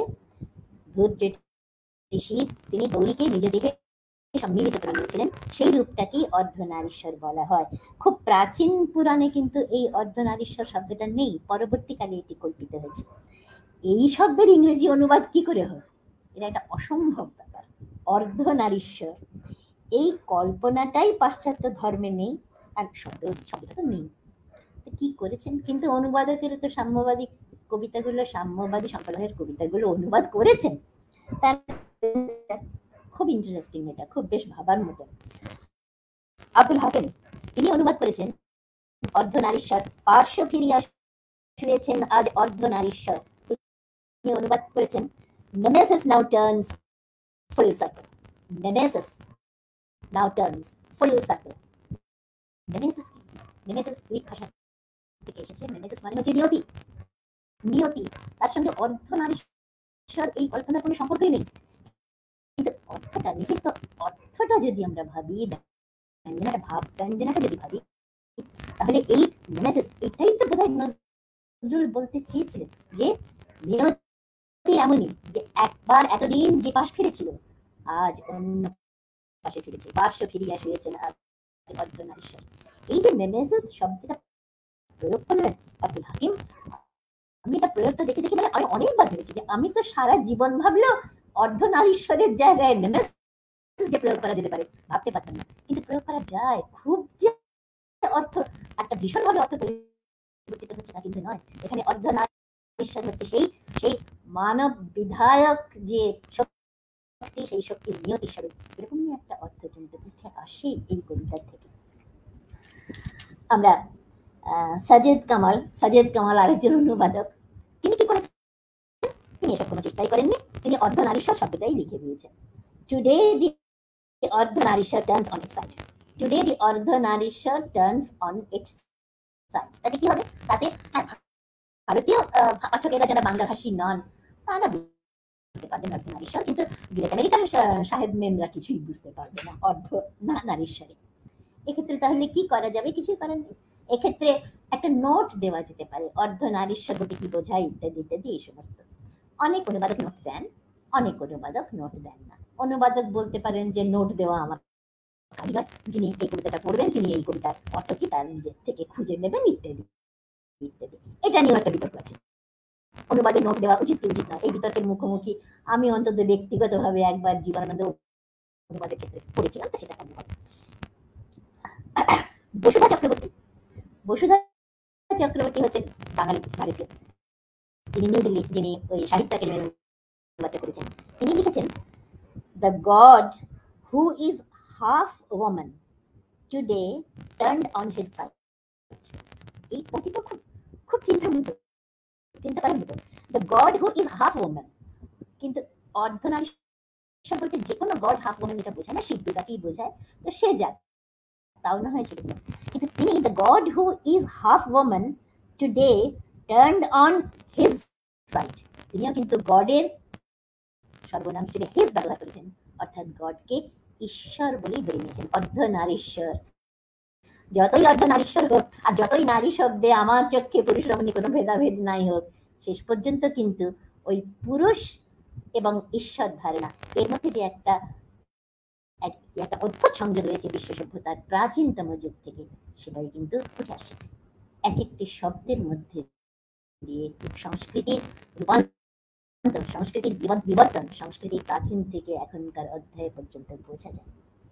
শিব তিনি গৌরীকে নিজে দেখে সম্মিলিত করে নিয়েছিলেন, সেই রূপটাকেই অর্ধনারীশ্বর বলা হয়। খুব প্রাচীন পুরাণে কিন্তু এই অর্ধনারীশ্বর শব্দটা নেই, পরবর্তীকালে এটি কল্পিত হয়েছে। এই শব্দের ইংরেজি অনুবাদ কি করে হয়? এটা একটা অসম্ভব ব্যাপার। অর্ধনারীশ্বর, এই কল্পনাটাই পাশ্চাত্য ধর্মে নেই, আর শব্দ শব্দটা তো নেই। কি করেছেন? কিন্তু অনুবাদকের তো সাম্যবাদী কবিতাগুলো, সাম্যবাদী সংকলনের কবিতাগুলো অনুবাদ করেছেন। তার খুব ইন্টারেস্টিং, এটা খুব বেশ ভাবার মতো। আব্দুল হাকিম তিনি অনুবাদ করেছেন অর্ধনারীশ্বর, পার্শ্ব ফিরিয়া শুয়েছেন আজ অর্ধনারীশ্বর। তিনি অনুবাদ করেছেন nemesis now turns full circle. Nemesis now turns full circle. Nemesis nemesis Greek ভাষা থেকে এসেছে। নেমেসিস মানে হচ্ছে নিয়তি, নিয়তি। তার সঙ্গে অর্ধনারীশ্বর এই কল্পনার কোনো সম্পর্কই নেই, কিন্তু অর্থটা, নিহিত অর্থটা যদি আমরা ভাবি, ব্যঞ্জনাটা ভাব ব্যঞ্জনাটা যদি ভাবি, তাহলে এই নেমেসিস, এটাই তো বোধহয় নজরুল বলতে চেয়েছিলেন, যে নিয়তি এমনই যে একবার এতদিন যে পাশ ফিরেছিল আজ অন্য পাশে ফিরেছে, পার্শ্ব ফিরিয়া শুয়েছেন আজ অর্ধনারীশ্বর। এই যে নেমেসিস শব্দটা প্রয়োগ করলেন আব্দুল হাকিম, আমি এটা প্রয়োগটা দেখে দেখে মানে আমি অনেকবার ভেবেছি যে আমি তো সারা জীবন ভাবলেও অর্ধনারীশ্বরের জায়গায় নেমেসিস যে প্রয়োগ করা যেতে পারে ভাবতে পারতাম না, কিন্তু প্রয়োগ করা যায়। খুব যে অর্থ একটা ভীষণভাবে অর্থ পরিবর্তিত হচ্ছে না কিন্তু নয়। এখানে অর্ধনারীশ্বর হচ্ছে সেই সেই মানব বিধায়ক যে শক্তি, সেই শক্তির নিয়তি স্বরূপ, এরকমই একটা অর্থ কিন্তু উঠে আসে এই কবিতার থেকে। আমরা সাজেদ কামাল, সাজেদ কামাল আরেকজন অনুবাদক, তিনি কি করেছেন? তিনি এসব কোনো চেষ্টাই করেননি, তিনি অর্ধনারীশ্বর শব্দটাই লিখে দিয়েছেন। Today the Ardhanarishvara turns on its side. Today the Ardhanarishvara turns on its side. তাতে কি হবে? তাতে ভারতীয় পাঠকেরা যারা বাংলাভাষী নন তারা বুঝতে পারবেন অর্ধনারীশ্বর, কিন্তু গ্রেট আমেরিকার সাহেব মেমরা কিছুই বুঝতে পারবে না অর্ধ না নারীশ্বরে। এক্ষেত্রে তাহলে কি করা যাবে? কিছুই করার নেই। এক্ষেত্রে একটা নোট দেওয়া যেতে পারে, অর্ধনারীশ্বর বলতে কি বোঝায় ইত্যাদি ইত্যাদি, এই সমস্ত। অনেক অনুবাদক নোট দেন, অনেক অনুবাদক নোট দেন না। অনুবাদক বলতে পারেন যে নোট দেওয়া আমার কাজ নয়, যিনি এই কবিতাটা পড়বেন তিনি এই কবিতার অর্থ কি তার নিজের থেকে খুঁজে নেবেন ইত্যাদি ইত্যাদি। এটা নিয়ে একটা বিতর্ক আছে, অনুবাদে নোট দেওয়া উচিত কি উচিত না। এই বিতর্কের মুখোমুখি আমি অন্তত ব্যক্তিগতভাবে একবার জীবনানন্দ অনুবাদের ক্ষেত্রে পড়েছিলাম, তো সেটা অনুবাদ। বসুধা চক্রবর্তী, বসুধা চক্রবর্তী হচ্ছেন বাঙালি ভারতীয়, তিনি নিউ দিল্লি, যিনি ওই সাহিত্য একাডেমির অনুবাদ করেছেন। তিনি লিখেছেন the god who is half woman today turned on his side. এই পঙ্ক্তিটা খুব খুব চিন্তার মতো, চিন্তা করার মতো। The god who is half woman, কিন্তু অর্ধনারীশ্বর বলতে যে কোনো গড হাফ ওম্যান এটা বোঝায় না, শিব দুর্গাকেই বোঝায়, তো সে যাক তাও না হয় ছিল, কিন্তু তিনি the god who is half woman today turned on his side, তিনিও কিন্তু গডের সর্বনাম হিসেবে হিজ ব্যবহার করেছেন, অর্থাৎ গডকে ঈশ্বর বলেই ধরে নিয়েছেন, অর্ধনারীশ্বর। যতই অর্ধনারীশ্বর হোক আর যতই নারী শব্দে আমার চোখে পুরুষ রমণী কোনো ভেদাভেদ নাই হোক, শেষ পর্যন্ত কিন্তু ওই পুরুষ এবং ঈশ্বর ধারণা এর মধ্যে যে একটা একটা অদ্ভুত সংযোগ রয়েছে বিশ্ব সভ্যতার প্রাচীনতম যুগ থেকে, সেটাই কিন্তু উঠে আসে এক একটি শব্দের মধ্যে দিয়ে। সংস্কৃতির রূপান্তর, সংস্কৃতির বিবর্তন, সংস্কৃতির প্রাচীন থেকে এখনকার অধ্যায় পর্যন্ত বোঝা যায়।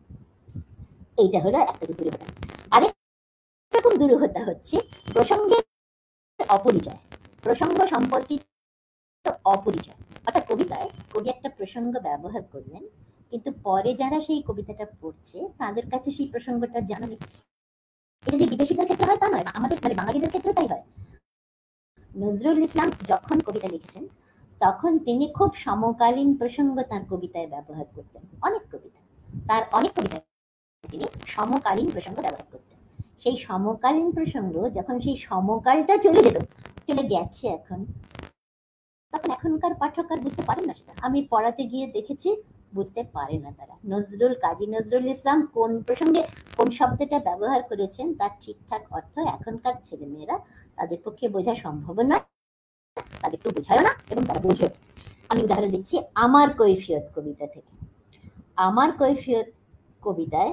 এইটা হলো একটা দুরূহতা। আরেক রকম দুরূহতা হচ্ছে প্রসঙ্গের অপরিচয়, প্রসঙ্গ সম্পর্কিত অপরিচয়। অর্থাৎ কবিতায় কবি একটা প্রসঙ্গ ব্যবহার করলেন, কিন্তু পরে যারা সেই কবিতাটা পড়ছে তাদের কাছে সেই প্রসঙ্গটা জানা নেই। এটা যে বিদেশিদের ক্ষেত্রে হয় তা নয়, আমাদের মানে বাঙালিদের ক্ষেত্রে তাই হয়। নজরুল ইসলাম যখন কবিতা লিখেছেন তখন তিনি খুব সমকালীন প্রসঙ্গ তার কবিতায় ব্যবহার করতেন। অনেক কবিতা তার অনেক কবিতায় তিনি সমকালীন প্রসঙ্গ ব্যবহার করতেন। সেই সমকালীন প্রসঙ্গ যখন সেই সমকালটা চলে যেত, চলে গেছে এখন, তখন এখনকার পাঠক আর বুঝতে পারেন না সেটা। আমি পড়াতে গিয়ে দেখেছি বুঝতে পারে না তারা। নজরুল কাজী নজরুল ইসলাম কোন প্রসঙ্গে কোন শব্দটা ব্যবহার করেছেন তার ঠিকঠাক অর্থ এখনকার ছেলেমেয়েরা তাদের পক্ষে বোঝা সম্ভব নয়, তাদের তো বোঝায় না এবং তারা বোঝে। আমি উদাহরণ দিচ্ছি আমার কৈফিয়ত কবিতা থেকে। আমার কৈফিয়ত কবিতায়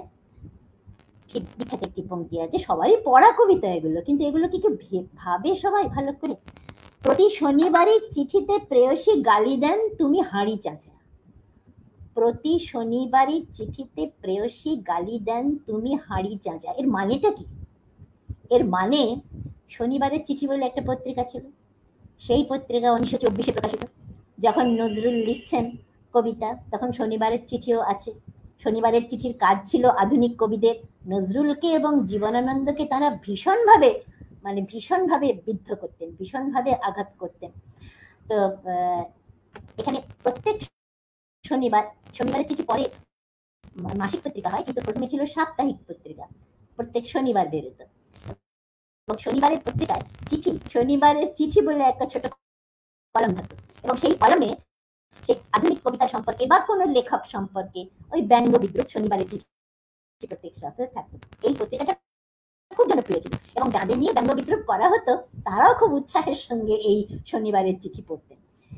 বিখ্যাত একটি পংক্তি আছে, সবারই পড়া কবিতা এগুলো, কিন্তু এগুলো কি কেউ ভাবে সবাই ভালো করে? প্রতি শনিবারই চিঠিতে প্রেয়সী গালি দেন তুমি হাঁড়ি চাচা। প্রতি শনিবারই চিঠিতে প্রেয়সী গালি দেন তুমি হাঁড়ি চাচা। এর মানেটা কি? এর মানে শনিবারের চিঠি বলে একটা পত্রিকা ছিল, সেই পত্রিকা উনিশশো চব্বিশে প্রকাশিত। যখন নজরুল লিখছেন কবিতা তখন শনিবারের চিঠিও আছে। শনিবারের চিঠির কাজ ছিল আধুনিক কবিদের নজরুলকে এবং জীবনানন্দকে তারা ভীষণভাবে মানে ভীষণভাবে বিদ্ধ করতেন, ভীষণভাবে আঘাত করতেন। তো এখানে প্রত্যেক শনিবার, শনিবারের চিঠি পরে মাসিক পত্রিকা হয়, কিন্তু প্রথমে ছিল সাপ্তাহিক পত্রিকা, প্রত্যেক শনিবার বেরোতো। এবং শনিবারের পত্রিকায় চিঠি, শনিবারের চিঠি বলে একটা ছোট কলম থাকতো, এবং সেই কলমে সেই আধুনিক কবিতা সম্পর্কে বা কোনো লেখক সম্পর্কে ওই ব্যঙ্গ বিদ্রুপ শনিবারের চিঠি প্রত্যেক সপ্তাহে থাকতো। এই পত্রিকাটা খুব জনপ্রিয় ছিল এবং যাদের নিয়ে ব্যঙ্গ বিদ্রুপ করা হতো তারাও খুব উৎসাহের সঙ্গে এই শনিবারের চিঠি পড়তেন।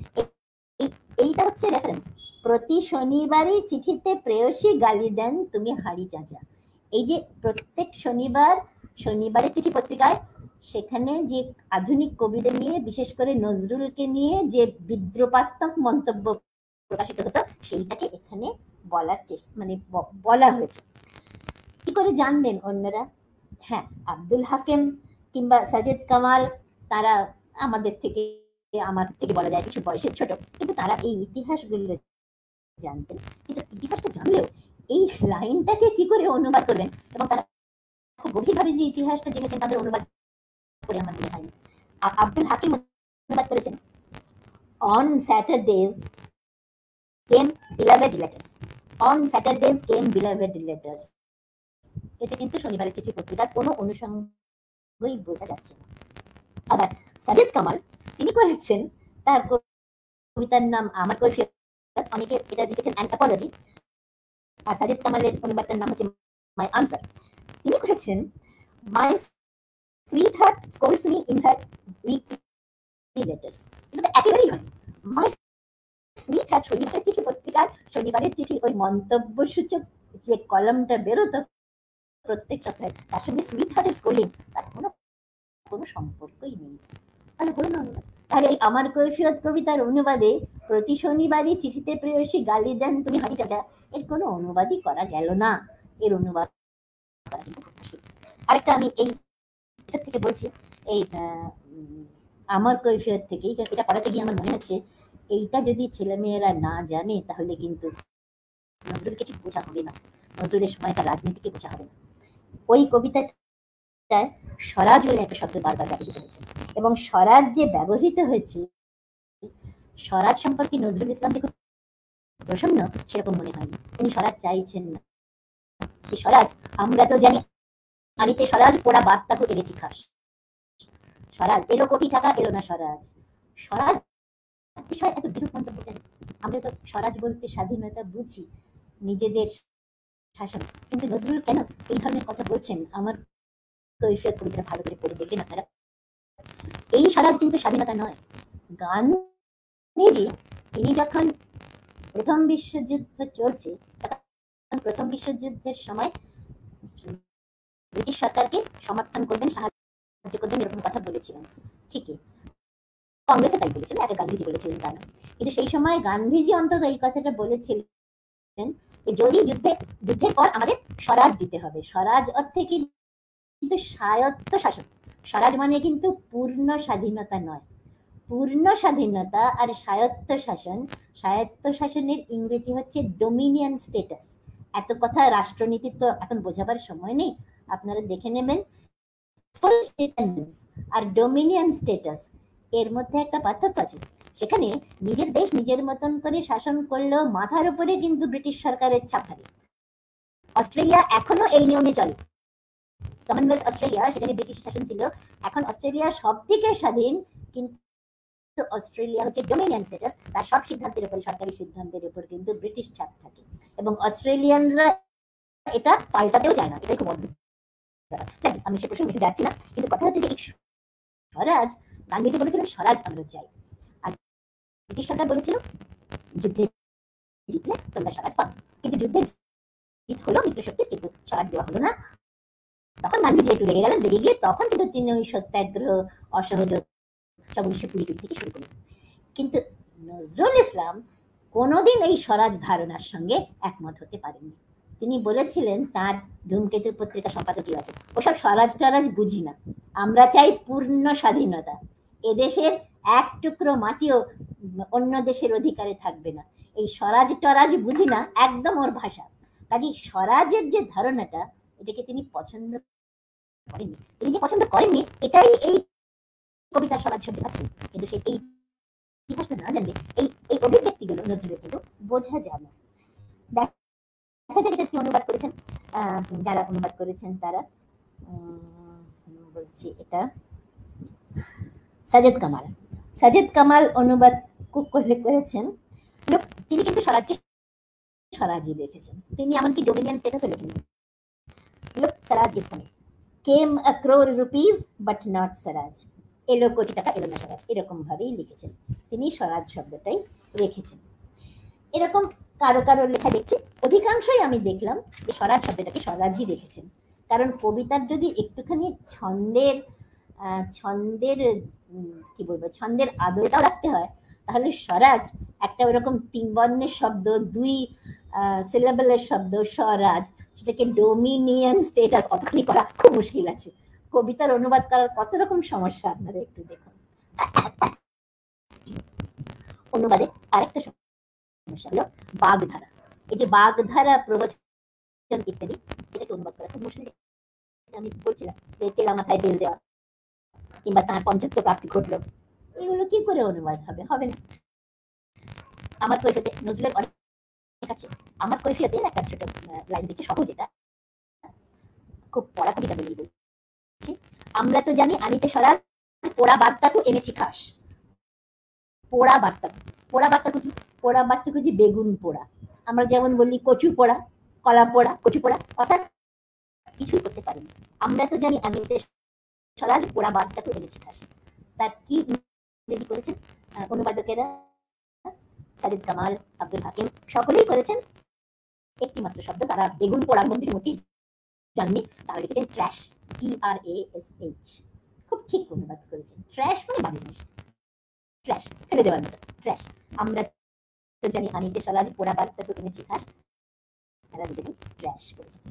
এইটা হচ্ছে রেফারেন্স। প্রতি শনিবারই চিঠিতে প্রেয়সী গালি দেন তুমি হাঁড়ি চাচা। এই যে প্রত্যেক শনিবার শনিবারের চিঠি পত্রিকায় সেখানে যে আধুনিক কবিদের নিয়ে, বিশেষ করে নজরুলকে নিয়ে যে বিদ্রুপাত্মক মন্তব্য প্রকাশিত হতো সেইটাকে এখানে বলার চেষ্টা মানে বলা হয়েছে। কি করে জানবেন অন্যরা? হ্যাঁ, আব্দুল হাকিম কিংবা সাজেদ কামাল তারা আমাদের থেকে, আমার থেকে বলা যায় কিছু বয়সের ছোট, কিন্তু তারা এই ইতিহাসগুলো জানতেন। কিন্তু ইতিহাসটা জানলেও এই লাইনটাকে কি করে অনুবাদ করবেন, এবং তারা খুব গভীরভাবে যে ইতিহাসটা জেনেছেন তাদের অনুবাদ করে আমার মনে হয়। আব্দুল হাকিম অনুবাদ করেছেন on Saturdays came beloved letters, on Saturdays came beloved letters. এতে কিন্তু শনিবারের চিঠি পত্রিকার কোনো অনুষঙ্গই বোঝা যাচ্ছে না। আবার সাজেদ কামাল তিনি করেছেন তার কবিতার নাম আমার কৈফিয়ত, অনেকে এটা লিখেছেন অ্যান্থোপোলজি, আর সাজেদ কামালের অনুবাদটার নাম হচ্ছে মাই আনসার। তিনি করেছেন my sweetheart scolds me in her weekly letters. এটা একেবারেই হয়। মাই সুইটহার্ট শনিবারের চিঠি পত্রিকার শনিবারের চিঠির ওই মন্তব্য সূচক যে কলমটা বেরোতো প্রত্যেক সপ্তাহে, তার সঙ্গে সুইটহার্টের স্কোলিং তার কোনো কোনো সম্পর্কই নেই। তাহলে হলো না অনুবাদ। তাহলে এই আমার কৈফিয়ত কবিতার অনুবাদে প্রতি শনিবারই চিঠিতে প্রেয়সী গালি দেন তুমি হাঁড়ি চাচা, এর কোনো অনুবাদই করা গেল না। এর অনুবাদ আরেকটা আমি এই থেকে বলছি, এই আমার কৈফিয়ত থেকে এটা পড়াতে গিয়ে আমার মনে হচ্ছে এইটা যদি ছেলেমেয়েরা না জানে তাহলে কিন্তু নজরুলকে ঠিক বোঝা হবে না, নজরুলের সময়কার রাজনীতিকে বোঝা হবে না। ওই কবিতাটায় স্বরাজ বলে একটা শব্দ বারবার ব্যবহৃত হয়েছে, এবং স্বরাজ যে ব্যবহৃত হয়েছে স্বরাজ সম্পর্কে নজরুল ইসলাম যে খুব প্রসন্ন সেরকম মনে হয়নি। তিনি স্বরাজ চাইছেন না। স্বরাজ আমরা তো জানি আনিতে স্বরাজ পোড়া বার্তাকে এনেছি খাস। স্বরাজ এলো কোটি টাকা এলো না স্বরাজ। স্বরাজ বিষয় এত বিরূপ মন্তব্য কেন? আমরা তো স্বরাজ বলতে স্বাধীনতা বুঝি, নিজেদের শাসন, কিন্তু নজরুল কেন এই ধরনের কথা বলছেন? আমার কৈফিয়ত কবিতাটা ভালো করে পড়ে দেখবেন আপনারা। এই স্বরাজ কিন্তু স্বাধীনতা নয়। গান্ধীজি তিনি যখন প্রথম বিশ্বযুদ্ধ চলছে তখন প্রথম বিশ্বযুদ্ধের সময় ব্রিটিশ সরকারকে সমর্থন করবেন, সাহায্য করবেন, এরকম কথা বলেছিলেন। ঠিকই, কংগ্রেসে তাই বলেছিলেন, একা গান্ধীজি বলেছিলেন তা না। কিন্তু সেই সময় গান্ধীজি অন্তত এই কথাটা বলেছিলেন যদি যুদ্ধে যুদ্ধের পর আমাদের স্বরাজ দিতে হবে। স্বরাজ অর্থে কিন্তু স্বায়ত্ত শাসন। স্বরাজ মানে কিন্তু পূর্ণ স্বাধীনতা নয়। পূর্ণ স্বাধীনতা আর স্বায়ত্ত শাসন, স্বায়ত্ত শাসনের ইংরেজি হচ্ছে ডোমিনিয়ন স্টেটাস। এত কথা রাষ্ট্রনীতির তো এখন বোঝাবার সময় নেই, আপনারা দেখে নেবেন। ফুল ইন্ডিপেন্ডেন্স আর ডোমিনিয়ন স্টেটাস এর মধ্যে একটা পার্থক্য আছে। সেখানে নিজের দেশ নিজের মতন করে শাসন করলেও মাথার উপরে কিন্তু ব্রিটিশ সরকারের ছাপ থাকে। অস্ট্রেলিয়া এখনো এই নিয়মে চলে। কমনওয়েলথ অস্ট্রেলিয়া, সেখানে ব্রিটিশ শাসন ছিল। এখন অস্ট্রেলিয়া সব থেকে স্বাধীন, কিন্তু অস্ট্রেলিয়া হচ্ছে ডোমিনিয়ন স্ট্যাটাস, তার সব সিদ্ধান্তের উপর, সরকারি সিদ্ধান্তের উপর কিন্তু ব্রিটিশ ছাপ থাকে এবং অস্ট্রেলিয়ানরা এটা পাল্টাতেও চায় না। এটাই খুব অদ্ভুত। আমি সে প্রসঙ্গে যাচ্ছি না, কিন্তু কথা হচ্ছে যে স্বরাজ, গান্ধীজি বলেছিলেন স্বরাজ আমরা চাই, আর ব্রিটিশ সরকার বলেছিল যুদ্ধে জিতলে তোমরা স্বরাজ পাবে। কিন্তু যুদ্ধে জিত হলো মিত্রশক্তির, কিন্তু স্বরাজ দেওয়া হলো না। তখন গান্ধীজি একটু রেগে গেলেন, রেগে গিয়ে তখন কিন্তু তিনি ওই সত্যাগ্রহ, অসহযোগ সব উনিশশো কুড়ি থেকে শুরু করলেন। কিন্তু নজরুল ইসলাম কোনোদিন এই স্বরাজ ধারণার সঙ্গে একমত হতে পারেননি। তিনি বলেছিলেন, তার ধূমকেতু পত্রিকা সম্পাদকীয় আছে, ওসব স্বরাজ টরাজ বুঝি না, আমরা চাই পূর্ণ স্বাধীনতা, এদেশের এক টুকরো মাটিও অন্য দেশের অধিকারে থাকবে না, এই স্বরাজ টরাজ বুঝি না, একদম ওর ভাষা। কাজে স্বরাজের যে ধারণাটা, এটাকে তিনি পছন্দ করেননি। তিনি যে পছন্দ করেননি এটাই এই কবিতার স্বরাজ শব্দ আছে। কিন্তু সেই এই ইতিহাসটা না জানলে এই এই অভিব্যক্তিগুলো নজরুলের কিন্তু বোঝা যায় না। দেখা যায় এটা কি অনুবাদ করেছেন, যারা অনুবাদ করেছেন তারা বলছি এটা সাজেদ কামাল। সাজেদ কামাল অনুবাদ করেছেন। তিনি কিন্তু স্বরাজকে স্বরাজই লিখেছেন, তিনি এমনকি ডোমিনিয়ন স্ট্যাটাসও লেখেন। Look, Swaraj is coming. Came a crore rupees but not Swaraj. এলো কোটি টাকা, এলো না স্বরাজ, এরকম ভাবেই লিখেছেন। তিনি স্বরাজ শব্দটাই রেখেছেন। এরকম কারো কারো লেখা দেখছি, অধিকাংশই আমি দেখলাম যে স্বরাজ শব্দটাকে স্বরাজই রেখেছেন। কারণ কবিতার যদি একটুখানি ছন্দের ছন্দের কি বলবো ছন্দের আদরটাও রাখতে হয়, তাহলে স্বরাজ একটা ওরকম তিন বর্ণের শব্দ, দুই সিলেবলের শব্দ স্বরাজ, সেটাকে ডোমিনিয়ন স্টেটাস অতখানি করা খুব মুশকিল আছে। কবিতার অনুবাদ করার কত রকম সমস্যা আপনারা একটু দেখুন। অনুবাদে আরেকটা সমস্যা হলো বাগধারা। এই যে বাগধারা, প্রবচন ইত্যাদি, এটাকে অনুবাদ করা খুব মুশকিল। আমি বলছিলাম যে তেলা মাথায় তেল দেওয়া কিংবা তার পঞ্চত্ব প্রাপ্তি ঘটলো, এগুলো কি করে অনুবাদ হবে? হবে না। আমার কৈফিয়তে নজরুলের অনেক আছে, আমার কৈফিয়তে একটা ছোট লাইন দিচ্ছি, সহজ, এটা খুব পড়া কবিতা বলেই বলছি। আমরা তো জানি আনিতে স্বরাজ, পোড়া বার্তাকু এনেছি খাস। পোড়া বার্তাকু, পোড়া বার্তাকু কি? পোড়া বার্তাকু যে বেগুন পোড়া, আমরা যেমন বলি কচু পোড়া, কলা পোড়া, কচু পোড়া, অর্থাৎ কিছুই করতে পারিনি। আমরা তো জানি আনিতে স্বরাজ, পোড়া বার্তাকু এনেছি খাস। তার কি ইংরেজি করেছেন অনুবাদকেরা? সাজিদ কামাল, আব্দুল হাকিম সকলেই করেছেন একটি মাত্র শব্দ, তারা বেগুন পোড়ার মধ্যে মোটেই জাননি, তারা লিখেছেন trash, T R A S H. খুব ঠিক অনুবাদ করেছেন। ট্র্যাশ মানে বাজে জিনিস, ট্র্যাশ ফেলে দেওয়ার মতো, ট্র্যাশ। আমরা তো জানি আনিতে স্বরাজ, পোড়া বার্তাকু এনেছি খাস, তারা দুজনেই ট্র্যাশ করেছেন।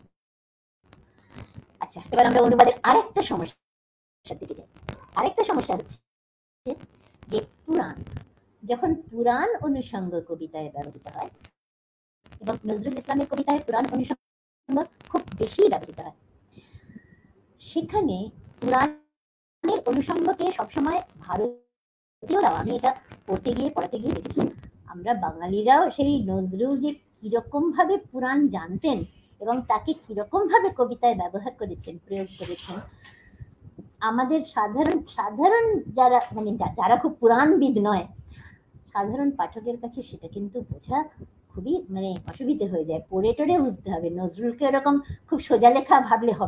আচ্ছা, এবার আমরা অনুবাদের আরেকটা সমস্যার দিকে যাই। আরেকটা সমস্যা হচ্ছে যে পুরাণ, যখন পুরাণ অনুষঙ্গ কবিতায় ব্যবহৃত হয়, এবং নজরুল ইসলামের কবিতায় পুরাণ অনুষঙ্গ খুব বেশি ব্যবহৃত হয়, সেখানে পুরাণের অনুষঙ্গকে সবসময় ভারতীয়রাও, আমি এটা পড়তে গিয়ে পড়াতে গিয়ে দেখেছি, আমরা বাঙালিরাও সেই নজরুল যে কিরকম ভাবে পুরাণ জানতেন এবং তাকে কিরকম ভাবে কবিতায় ব্যবহার করেছেন, প্রয়োগ করেছেন, আমাদের সাধারণ সাধারণ যারা মানে যারা খুব পুরাণবিদ নয়, সাধারণ পাঠকের কাছে সেটা কিন্তু বোঝা খুবই মানে অসুবিধে হয়ে যায়। পড়ে টড়ে বুঝতে হবে। নজরুলকে এরকম খুব সোজা লেখা ভাবলে হবে না,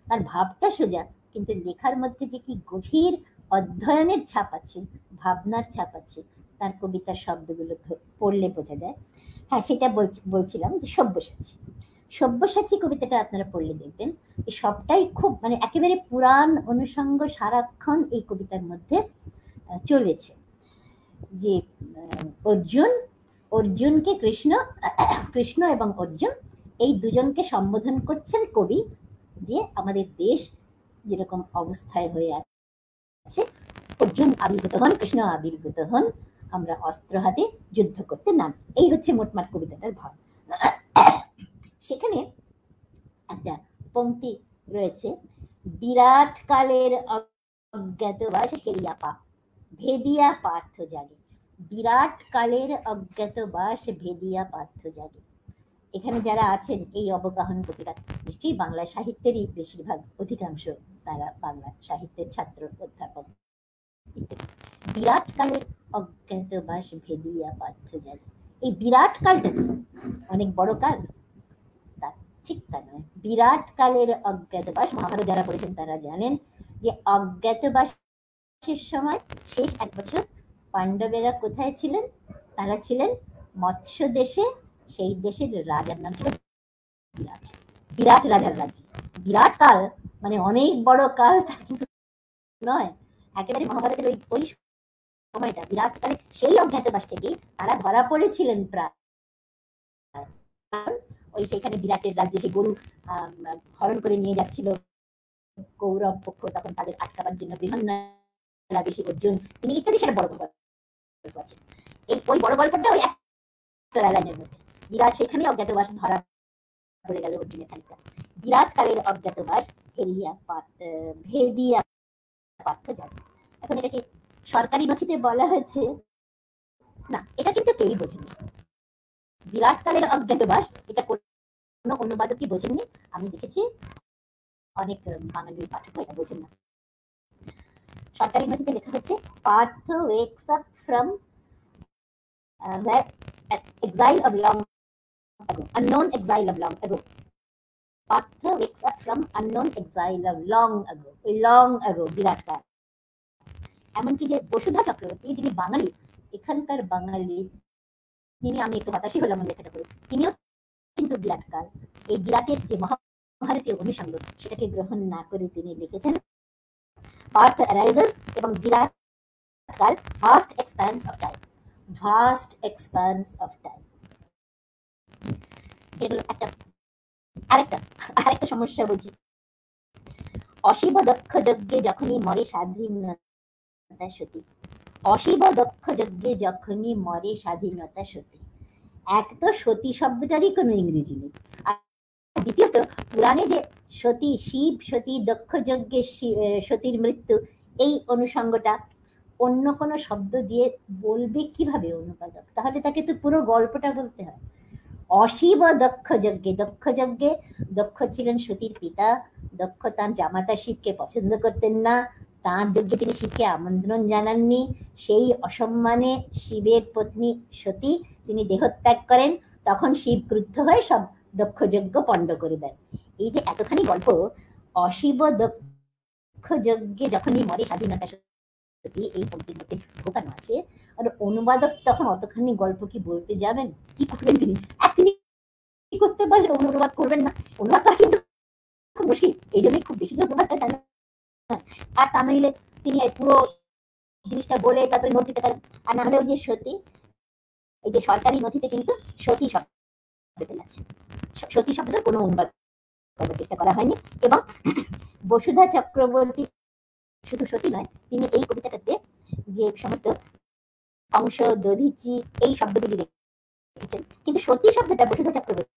তার ভাবটা সোজা, কিন্তু লেখার মধ্যে যে কি গভীর অধ্যয়নের ছাপ আছে, ভাবনার ছাপ আছে, তার কবিতার শব্দগুলো পড়লে বোঝা যায়। হ্যাঁ, সেটা বলছিলাম যে সব্যসাচী। সব্যসাচী কবিতাটা আপনারা পড়লে দেখবেন যে সবটাই খুব মানে একেবারে পুরাণ অনুষঙ্গ সারাক্ষণ এই কবিতার মধ্যে চলেছে। যে অর্জুন অর্জুনকে কৃষ্ণ কৃষ্ণ এবং অর্জুন এই দুজনকে সম্বোধন করছেন কবি, যে আমাদের দেশ যেরকম অবস্থায় হয়ে আছে, অর্জুন আবির্ভূত হন, কৃষ্ণ আবির্ভূত হন, আমরা অস্ত্র হাতে যুদ্ধ করতে নাম। এই হচ্ছে মোটমাট কবিতাটার ভাব। সেখানে একটা পংক্তি রয়েছে, বিরাট কালের অজ্ঞাতবাস হেরিয়া পা ভেদিয়া পার্থ জাগে। বিরাট কালের অজ্ঞাতবাস ভেদিয়া পার্থ জাগে। এখানে যারা আছেন এই অবগাহন পত্রিকা নিশ্চয়ই বাংলা সাহিত্যেরই বেশিরভাগ অধিকাংশ তারা বাংলা সাহিত্যের ছাত্র অধ্যাপক। বিরাট কালের অজ্ঞাতবাস ভেদিয়া পার্থ জাগে। এই বিরাট কালটা কি অনেক বড় কাল? তা ঠিক তা নয়। বিরাট কালের অজ্ঞাতবাস, মহাভারত যারা পড়েছেন তারা জানেন যে অজ্ঞাতবাসের সময় শেষ এক বছর পাণ্ডবেরা কোথায় ছিলেন? তারা ছিলেন মৎস্য দেশে। সেই দেশের রাজার নাম ছিল বিরাট। বিরাট রাজার রাজ্য। বিরাট কাল মানে অনেক বড় কাল তা কিন্তু নয়, একেবারে মহাভারতের ওই ওই সময়টা বিরাট কালে। সেই অজ্ঞাতবাস থেকে তারা ধরা পড়েছিলেন প্রায়, ওই সেখানে বিরাটের রাজ্যে সে গরু হরণ করে নিয়ে যাচ্ছিল কৌরব পক্ষ, তখন তাদের আটকাবার জন্য বৃহন্নলা বেশি অর্জুন তিনি ইত্যাদি, সেটা বড় গল্প আছে। এই ওই বড় গল্পটা ওই একটা লাইনের মধ্যে বিরাট সেখানে অজ্ঞাতবাস ধরা পড়ে গেল অর্জুনের খানিকটা। বিরাট কালের অজ্ঞাতবাস হেরিয়া ভেদিয়া পার্থ জাগে। এখন এটাকে সরকারি নথিতে বলা হয়েছে না, এটা কিন্তু কেউই বোঝেনি। বিরাট কালের অজ্ঞাতবাস এটা কোনো অনুবাদকই বোঝেননি। আমি দেখেছি অনেক বাঙালি পাঠক এটা বোঝেন না। সরকারি নথিতে লেখা হচ্ছে Partha wakes up from uh, where exile of long ago, unknown exile of long ago. Partha wakes up from unknown exile of long ago. long ago বিরাট কাল। এমনকি যে বসুধা চক্রবর্তী যিনি বাঙালি, এখানকার বাঙালি, তিনি, আমি একটু হতাশই হলাম লেখাটা করে, তিনিও কিন্তু বিরাট কাল, এই বিরাটের যে মহাভারতীয় অনুষঙ্গ সেটাকে গ্রহণ না করে তিনি লিখেছেন পার্থ অ্যারাইজেস এবং বিরাট কাল vast expanse of time. Vast expanse of time এগুলো একটা আরেকটা আরেকটা সমস্যা বলছি। অশিব দক্ষ যজ্ঞে যখনই মরে স্বাধীনতা সতী, অশিব দক্ষ যজ্ঞে যখনই মরে স্বাধীনতা সতী। এক তো সতী শব্দটারই কোনো ইংরেজি নেই, আর দ্বিতীয়ত পুরাণে যে সতী, শিব সতী, দক্ষ যজ্ঞে সতীর মৃত্যু, এই অনুষঙ্গটা অন্য কোনো শব্দ দিয়ে বলবে কিভাবে অনুবাদক? তাহলে তাকে তো পুরো গল্পটা বলতে হয়। অশিব দক্ষ যজ্ঞে, দক্ষ যজ্ঞে দক্ষ ছিলেন সতীর পিতা। দক্ষ তার জামাতা শিবকে পছন্দ করতেন না, তাঁর যজ্ঞে তিনি শিবকে আমন্ত্রণ জানাননি। সেই অসম্মানে শিবের পত্নী সতী তিনি দেহত্যাগ করেন। তখন শিব ক্রুদ্ধ হয়ে সব দক্ষ যজ্ঞ পণ্ড করে দেন। এই যে এতখানি গল্প, অশিব দক্ষ যজ্ঞে যখনই মরে স্বাধীনতা সতী, এই পঙ্ক্তির মধ্যে ঢোকানো আছে। আর অনুবাদক তখন অতখানি গল্প কি বলতে যাবেন? কি করবেন তিনি? তিনি কি করতে পারলে অনুবাদ করবেন না? অনুবাদ করা কিন্তু খুব মুশকিল, এই জন্যই খুব বেশি অনুবাদ হয়, তাই না? আর তা নইলে তিনি পুরো জিনিসটা বলে তারপরে নোট দিতে পারেন। আর না হলে ওই যে সতী, এই যে সরকারি নথিতে কিন্তু সতী শব্দ আছে, সতী শব্দের কোনো অনুবাদ করার চেষ্টা করা হয়নি। এবং বসুধা চক্রবর্তী শুধু সতী নয়, তিনি এই কবিতাটাতে যে সমস্ত অংশ, দধিচি, এই শব্দগুলি রেখেছেন, কিন্তু সতী শব্দটা বসুধা চক্রবর্তী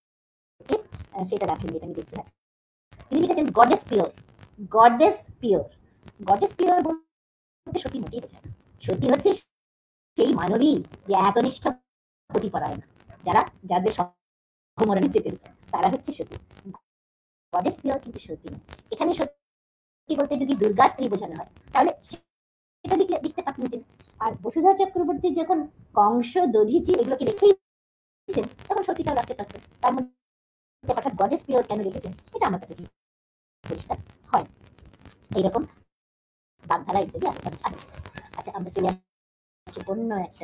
সেটা রাখেননি, এটা আমি দেখছি। তিনি লিখেছেন goddess pure, goddess pure. Goddess pure বলতে সতী মোটেই বোঝায় না। সতী হচ্ছে সেই মানবী যে একনিষ্ঠ প্রতিপরায়ণ, যারা যাদের সমরণে যেতে, তারা হচ্ছে সতী। গডেস পিওর কিন্তু সতী নয়। এখানে সতী বলতে যদি দুর্গা স্ত্রী বোঝানো হয় তাহলে সেটা লিখতে পারতেন। আর বসুধা চক্রবর্তী যখন কংস, দধিচি এগুলোকে লিখেছেন, তখন সতীটাও রাখতে পারতেন। তার মধ্যে হঠাৎ গডেস পিওর কেন লিখেছেন, এটা আমার কাছে পরিষ্কার হয়। এইরকম বাগধারা ইত্যাদি আছে। আচ্ছা, আমরা চলে আসছি অন্য একটা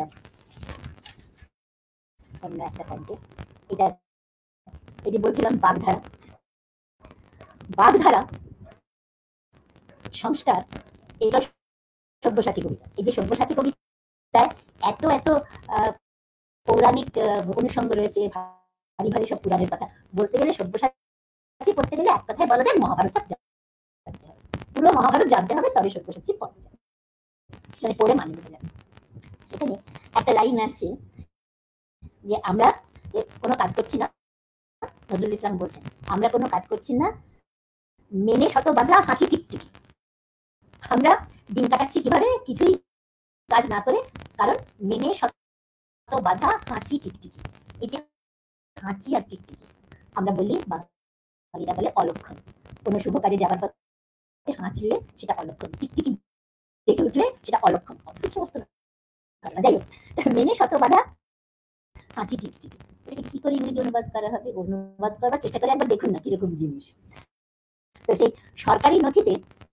অন্য একটা পয়েন্টে। এটা এই যে বলছিলাম বাগধারা, বাগধারা সংস্কার, এটা সব্যসাচী কবিতা। এই যে সব্যসাচী কবিতায় এত এত পৌরাণিক অনুষঙ্গ রয়েছে, ভারী ভারী সব পুরাণের কথা। বলতে গেলে সব্যসাচী পড়তে গেলে এক কথায় বলা যায় মহাভারত জানতে হবে, পুরো মহাভারত জানতে হবে, তবে সব্যসাচী পড়তে যাবে, মানে পড়ে মানে বুঝে যাবে। সেখানে একটা লাইন আছে যে আমরা কোনো কাজ করছি না, নজরুল ইসলাম বলছেন আমরা কোনো কাজ করছি না, মেনে শত বাধা হাঁচি টিকটিকি। আমরা দিন কাটাচ্ছি কিভাবে, কিছুই কাজ না করে, কারণ মেনে শত বাধা হাঁচি টিকটিকি। এই যে হাঁচি আর টিকটিকি আমরা বলি, বাঙালিরা বলে অলক্ষণ। কোনো শুভ কাজে যাবার পথে হাঁচলে সেটা অলক্ষণ, টিকটিকি দেখে উঠলে সেটা অলক্ষণ। সমস্ত যাই হোক, মেনে শত বাধা হাঁচি টিকটিকি, এটাকে কি করে ইংরেজি অনুবাদ করা হবে? অনুবাদ করার চেষ্টা করে একবার দেখুন না কিরকম জিনিস। তো সেই সরকারি নথিতে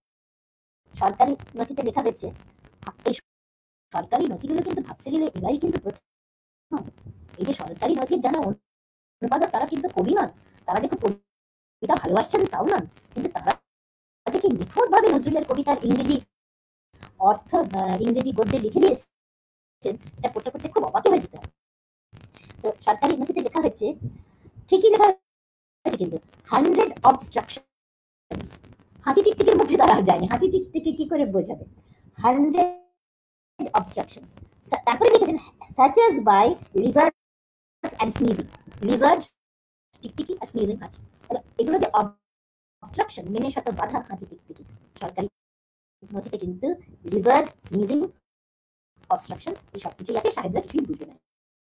সরকারি নথিতে লেখা হয়েছে, এই সরকারি নথিগুলো কিন্তু ভাবতে গেলে এরাই কিন্তু প্রথম। এই যে সরকারি নথির যারা অনুবাদক, তারা কিন্তু কবি নন, তারা যে খুব কবিতা ভালোবাসছেন তাও নন, কিন্তু তারা দেখি নিখুঁত ভাবে নজরুলের কবিতার ইংরেজি অর্থ ইংরেজি গদ্যে লিখে দিয়েছেন। এটা পড়তে পড়তে খুব অবাক হয়ে যেতে হয়। তো সরকারি নথিতে লেখা হয়েছে, ঠিকই লেখা হয়েছে, কিন্তু হান্ড্রেড অবস্ট্রাকশন, হাঁচি টিকটিকের মধ্যে তারা যায়নি। হাঁচি টিকটিকি কি করে বোঝাবে? Hundred obstructions. তারপরে লিখেছেন such as by lizards and sneezing, lizard টিকটিকি আর স্নিজিং হাঁচি। এগুলো যে অবস্ট্রাকশন, মেনে শত বাধা হাঁচি টিকটিকি, সরকারি নথিতে কিন্তু লিজার্ড, স্নিজিং, অবস্ট্রাকশন এই সব কিছুই আছে, সাহেবরা কিছুই বুঝবে না।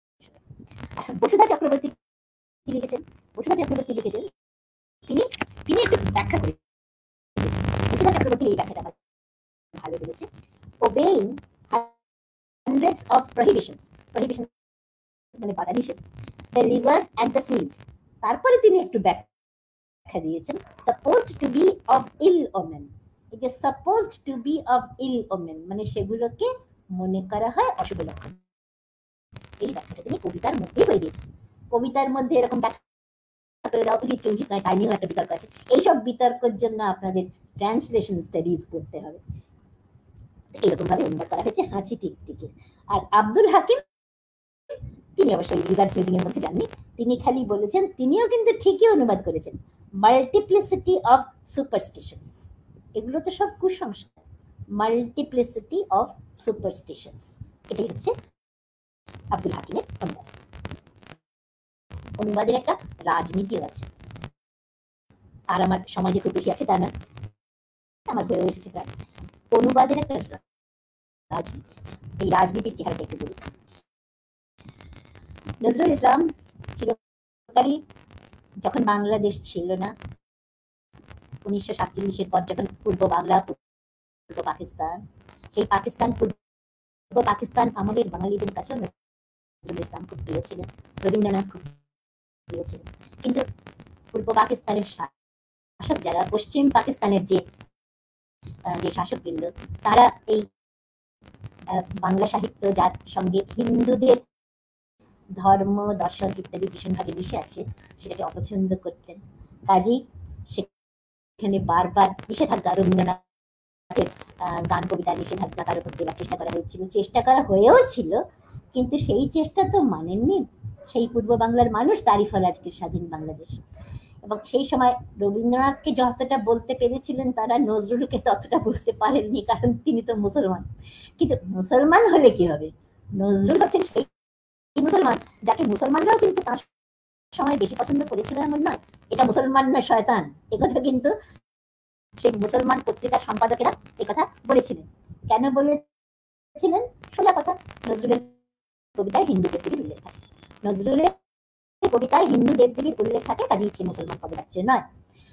বসুধা চক্রবর্তী কি লিখেছেন? বসুধা চক্রবর্তী লিখেছেন, তিনি তিনি একটু ব্যাখ্যা করে বসুধা চক্রবর্তীর এই ব্যাখ্যাটা আমার ভালো লেগেছে। obeying hundreds of prohibitions, prohibitions মানে বাধা নিষেধ, the lizard and the sneeze। তারপরে তিনি একটু ব্যাখ্যা দিয়েছেন, supposed to be of ill omen। এই যে supposed to be of ill omen মানে সেগুলোকে মনে করা হয় অশুভ লক্ষণ। এই ব্যাখ্যাটা তিনি কবিতার মধ্যে করে দিয়েছেন। কবিতার মধ্যে এরকম ব্যাখ্যা করে দেওয়া উচিত কি উচিত নয়, তাই নিয়েও একটা বিতর্ক আছে। এইসব বিতর্কের জন্য আপনাদের ট্রান্সলেশন স্টাডিজ করতে হবে। এরকম ভাবে অনুবাদ করা হয়েছে হাঁচি টিকটিকি। আর আব্দুল হাকিম তিনি অবশ্যই লিজার্ড স্নিজিং এর মধ্যে যাননি, তিনি খালি বলেছেন, তিনিও কিন্তু ঠিকই অনুবাদ করেছেন, মাল্টিপ্লিসিটি অফ সুপারস্টিশনস। এগুলো তো সব কুসংস্কার, মাল্টিপ্লিসিটি অফ সুপারস্টিশনস, এটাই হচ্ছে আব্দুল হাকিমের অনুবাদ। অনুবাদের একটা রাজনীতিও আছে, আর আমার সমাজে খুব বেশি আছে তা না, আমার হয়েও এসেছে প্রায়। অনুবাদের একটা রাজনীতি আছে, এই রাজনীতির চেহারাটা একটু বলি। নজরুল ইসলাম চিরকালই যখন বাংলাদেশ ছিল না, উনিশশো সাতচল্লিশের পর যখন পূর্ব বাংলা, পূর্ব পাকিস্তান, সেই পাকিস্তান পূর্ব পাকিস্তান আমলের বাঙালিদের কাছেও নজরুল ইসলাম খুব প্রিয় ছিলেন, রবীন্দ্রনাথ খুব প্রিয় ছিলেন। কিন্তু পূর্ব পাকিস্তানের শাসক যারা, পশ্চিম পাকিস্তানের যে যে শাসকবৃন্দ, তারা এই বাংলা সাহিত্য যার সঙ্গে হিন্দুদের ধর্ম, দর্শন ইত্যাদি ভীষণভাবে মিশে আছে, সেটাকে অপছন্দ করতেন। কাজেই সেখানে বারবার নিষেধাজ্ঞা, রবীন্দ্রনাথের গান কবিতা নিষেধাজ্ঞা তার উপর দেওয়ার চেষ্টা করা হয়েছিল, চেষ্টা করা হয়েও ছিল, কিন্তু সেই চেষ্টা তো মানেননি সেই পূর্ব বাংলার মানুষ, তারই ফল আজকের স্বাধীন বাংলাদেশ। এবং সেই সময় রবীন্দ্রনাথকে যতটা বলতে পেরেছিলেন, তারা নজরুলকে ততটা বলতে পারেননি, কারণ তিনি তো মুসলমান। কিন্তু মুসলমান হলে কি হবে, নজরুল হচ্ছেন সেই মুসলমান যাকে মুসলমানরাও কিন্তু তার সময় বেশি পছন্দ করেছিল এমন নয়। এটা মুসলমান নয়, শয়তান, একথা কিন্তু সেই মুসলমান পত্রিকার সম্পাদকেরা একথা বলেছিলেন। কেন বলেছিলেন? সোজা কথা, নজরুলের কবিতায় হিন্দু দেবদেবীর উল্লেখ থাকে, নজরুলের কবিতায় হিন্দু দেবদেবীর উল্লেখ থাকে, কাজে ইচ্ছে মুসলমান কবি রাখছে নয়।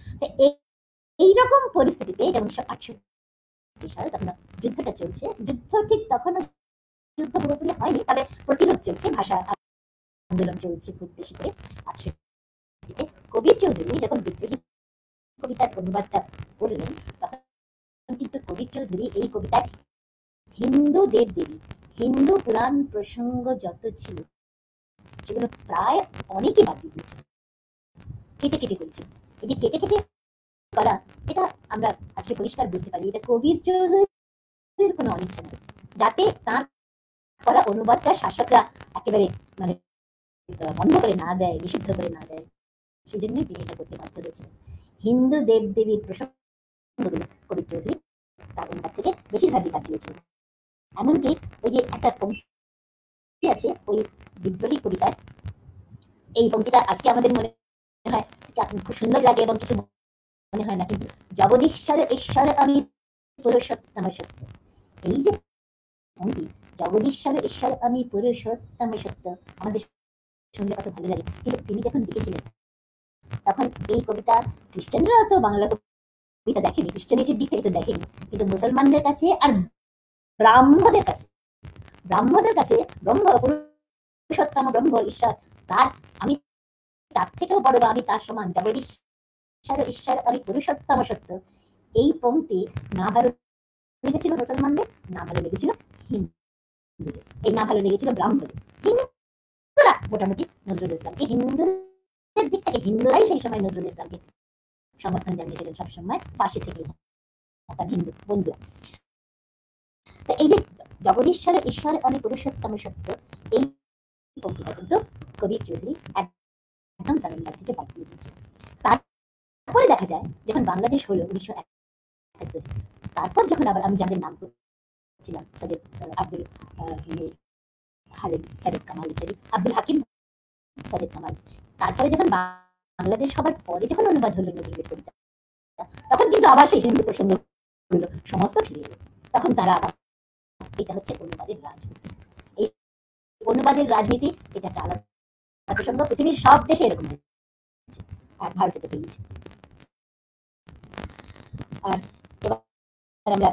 এইরকম পরিস্থিতিতে এটা উনিশশো আটষট্টি সালে, তখন যুদ্ধটা চলছে, যুদ্ধ ঠিক তখন যুদ্ধ পুরোপুরি হয়নি, তবে প্রতিরোধ চলছে, ভাষা আন্দোলন চলছে খুব বেশি করে। আটষট্টিতে কবির চৌধুরী যখন বিদ্রোহী কবিতার অনুবাদটা করলেন তখন কিন্তু কবি চৌধুরী এই কবিতায় হিন্দু দেব দেবী, হিন্দু পুরাণ প্রসঙ্গ যত ছিল সেগুলো প্রায় অনেকই বাদ দিয়ে দিয়েছে, কেটে কেটে করেছে। এই যে কেটে কেটে করা, এটা আমরা আজকে পরিষ্কার বুঝতে পারি এটা কবি চৌধুরীর কোনো অনিচ্ছা নেই, যাতে তার করা অনুবাদটা শাসকরা একেবারে মানে বন্ধ করে না দেয়, নিষিদ্ধ করে না দেয়, সেই জন্যই তিনি এটা করতে বাধ্য হয়েছিলেন। হিন্দু দেব দেবীর প্রসঙ্গগুলো কবি চৌধুরী তার অনুবাদ থেকে বেশিরভাগই বাদ দিয়েছিলেন। এমনকি ওই যে একটা পংক্তি আছে ওই বিদ্রোহী কবিতায়, এই পংক্তিটা আজকে আমাদের মনে হয় খুব সুন্দর লাগে এবং কিছু মনে হয় না, কিন্তু জগদীশ্বর ঈশ্বর আমি পুরুষোত্তম সত্য, এই যে পংক্তি জগদীশ্বর ঈশ্বর আমি পুরুষোত্তম সত্য আমাদের শুনলে কত ভালো লাগে, কিন্তু তিনি যখন লিখেছিলেন তখন এই কবিতা খ্রিস্টানরাও তো বাংলা কবিতা দেখেনি, খ্রিস্টানিটির দিক থেকে তো দেখেনি, কিন্তু মুসলমানদের কাছে আর ব্রাহ্মদের কাছে ব্রাহ্মদের কাছে ব্রহ্ম পুরুষোত্তম ব্রহ্ম ঈশ্বর, তার আমি তার থেকেও বড়, আমি তার সমান, জগদীশ্বর ঈশ্বর আমি পুরুষোত্তম সত্য, এই পংক্তি না ভালো লেগেছিল মুসলমানদের, না ভালো লেগেছিল হিন্দুদের, এই না ভালো লেগেছিল ব্রাহ্মণদের। হিন্দুরা মোটামুটি নজরুল ইসলামকে, হিন্দুদের দিক থেকে হিন্দুরাই সেই সময় নজরুল ইসলামকে সমর্থন জানিয়েছিলেন সবসময়, পাশে থেকে হিন্দু বন্ধু। তো এই যে জগদীশ্বর ঈশ্বর আমি পুরুষোত্তম সত্য, এই পংক্তিটা কিন্তু কবি চৌধুরী একদম তার অনুবাদ থেকে বাদ দিয়ে দিয়েছে। তারপরে দেখা যায় যখন বাংলাদেশ হলো উনিশশো একাত্তর, তারপর যখন আবার আমি যাদের নাম করছিলাম সাজেদ আব্দুল হালিম, সাজেদ কামাল ইত্যাদি, আব্দুল হাকিম, সাজেদ কামাল, তারপরে যখন বাংলাদেশ হবার পরে যখন অনুবাদ হলো নজরুলের কবিতা, তখন কিন্তু আবার সেই হিন্দু প্রসঙ্গগুলো সমস্ত ফিরে এলো। তখন তারা আবার এটা হচ্ছে অনুবাদের রাজনীতি, এই অনুবাদের রাজনীতি এটা একটা আলাদা প্রসঙ্গ, পৃথিবীর সব দেশে এরকম হয়েছে, আর ভারতে তো পেয়েছে। আর এবার আমরা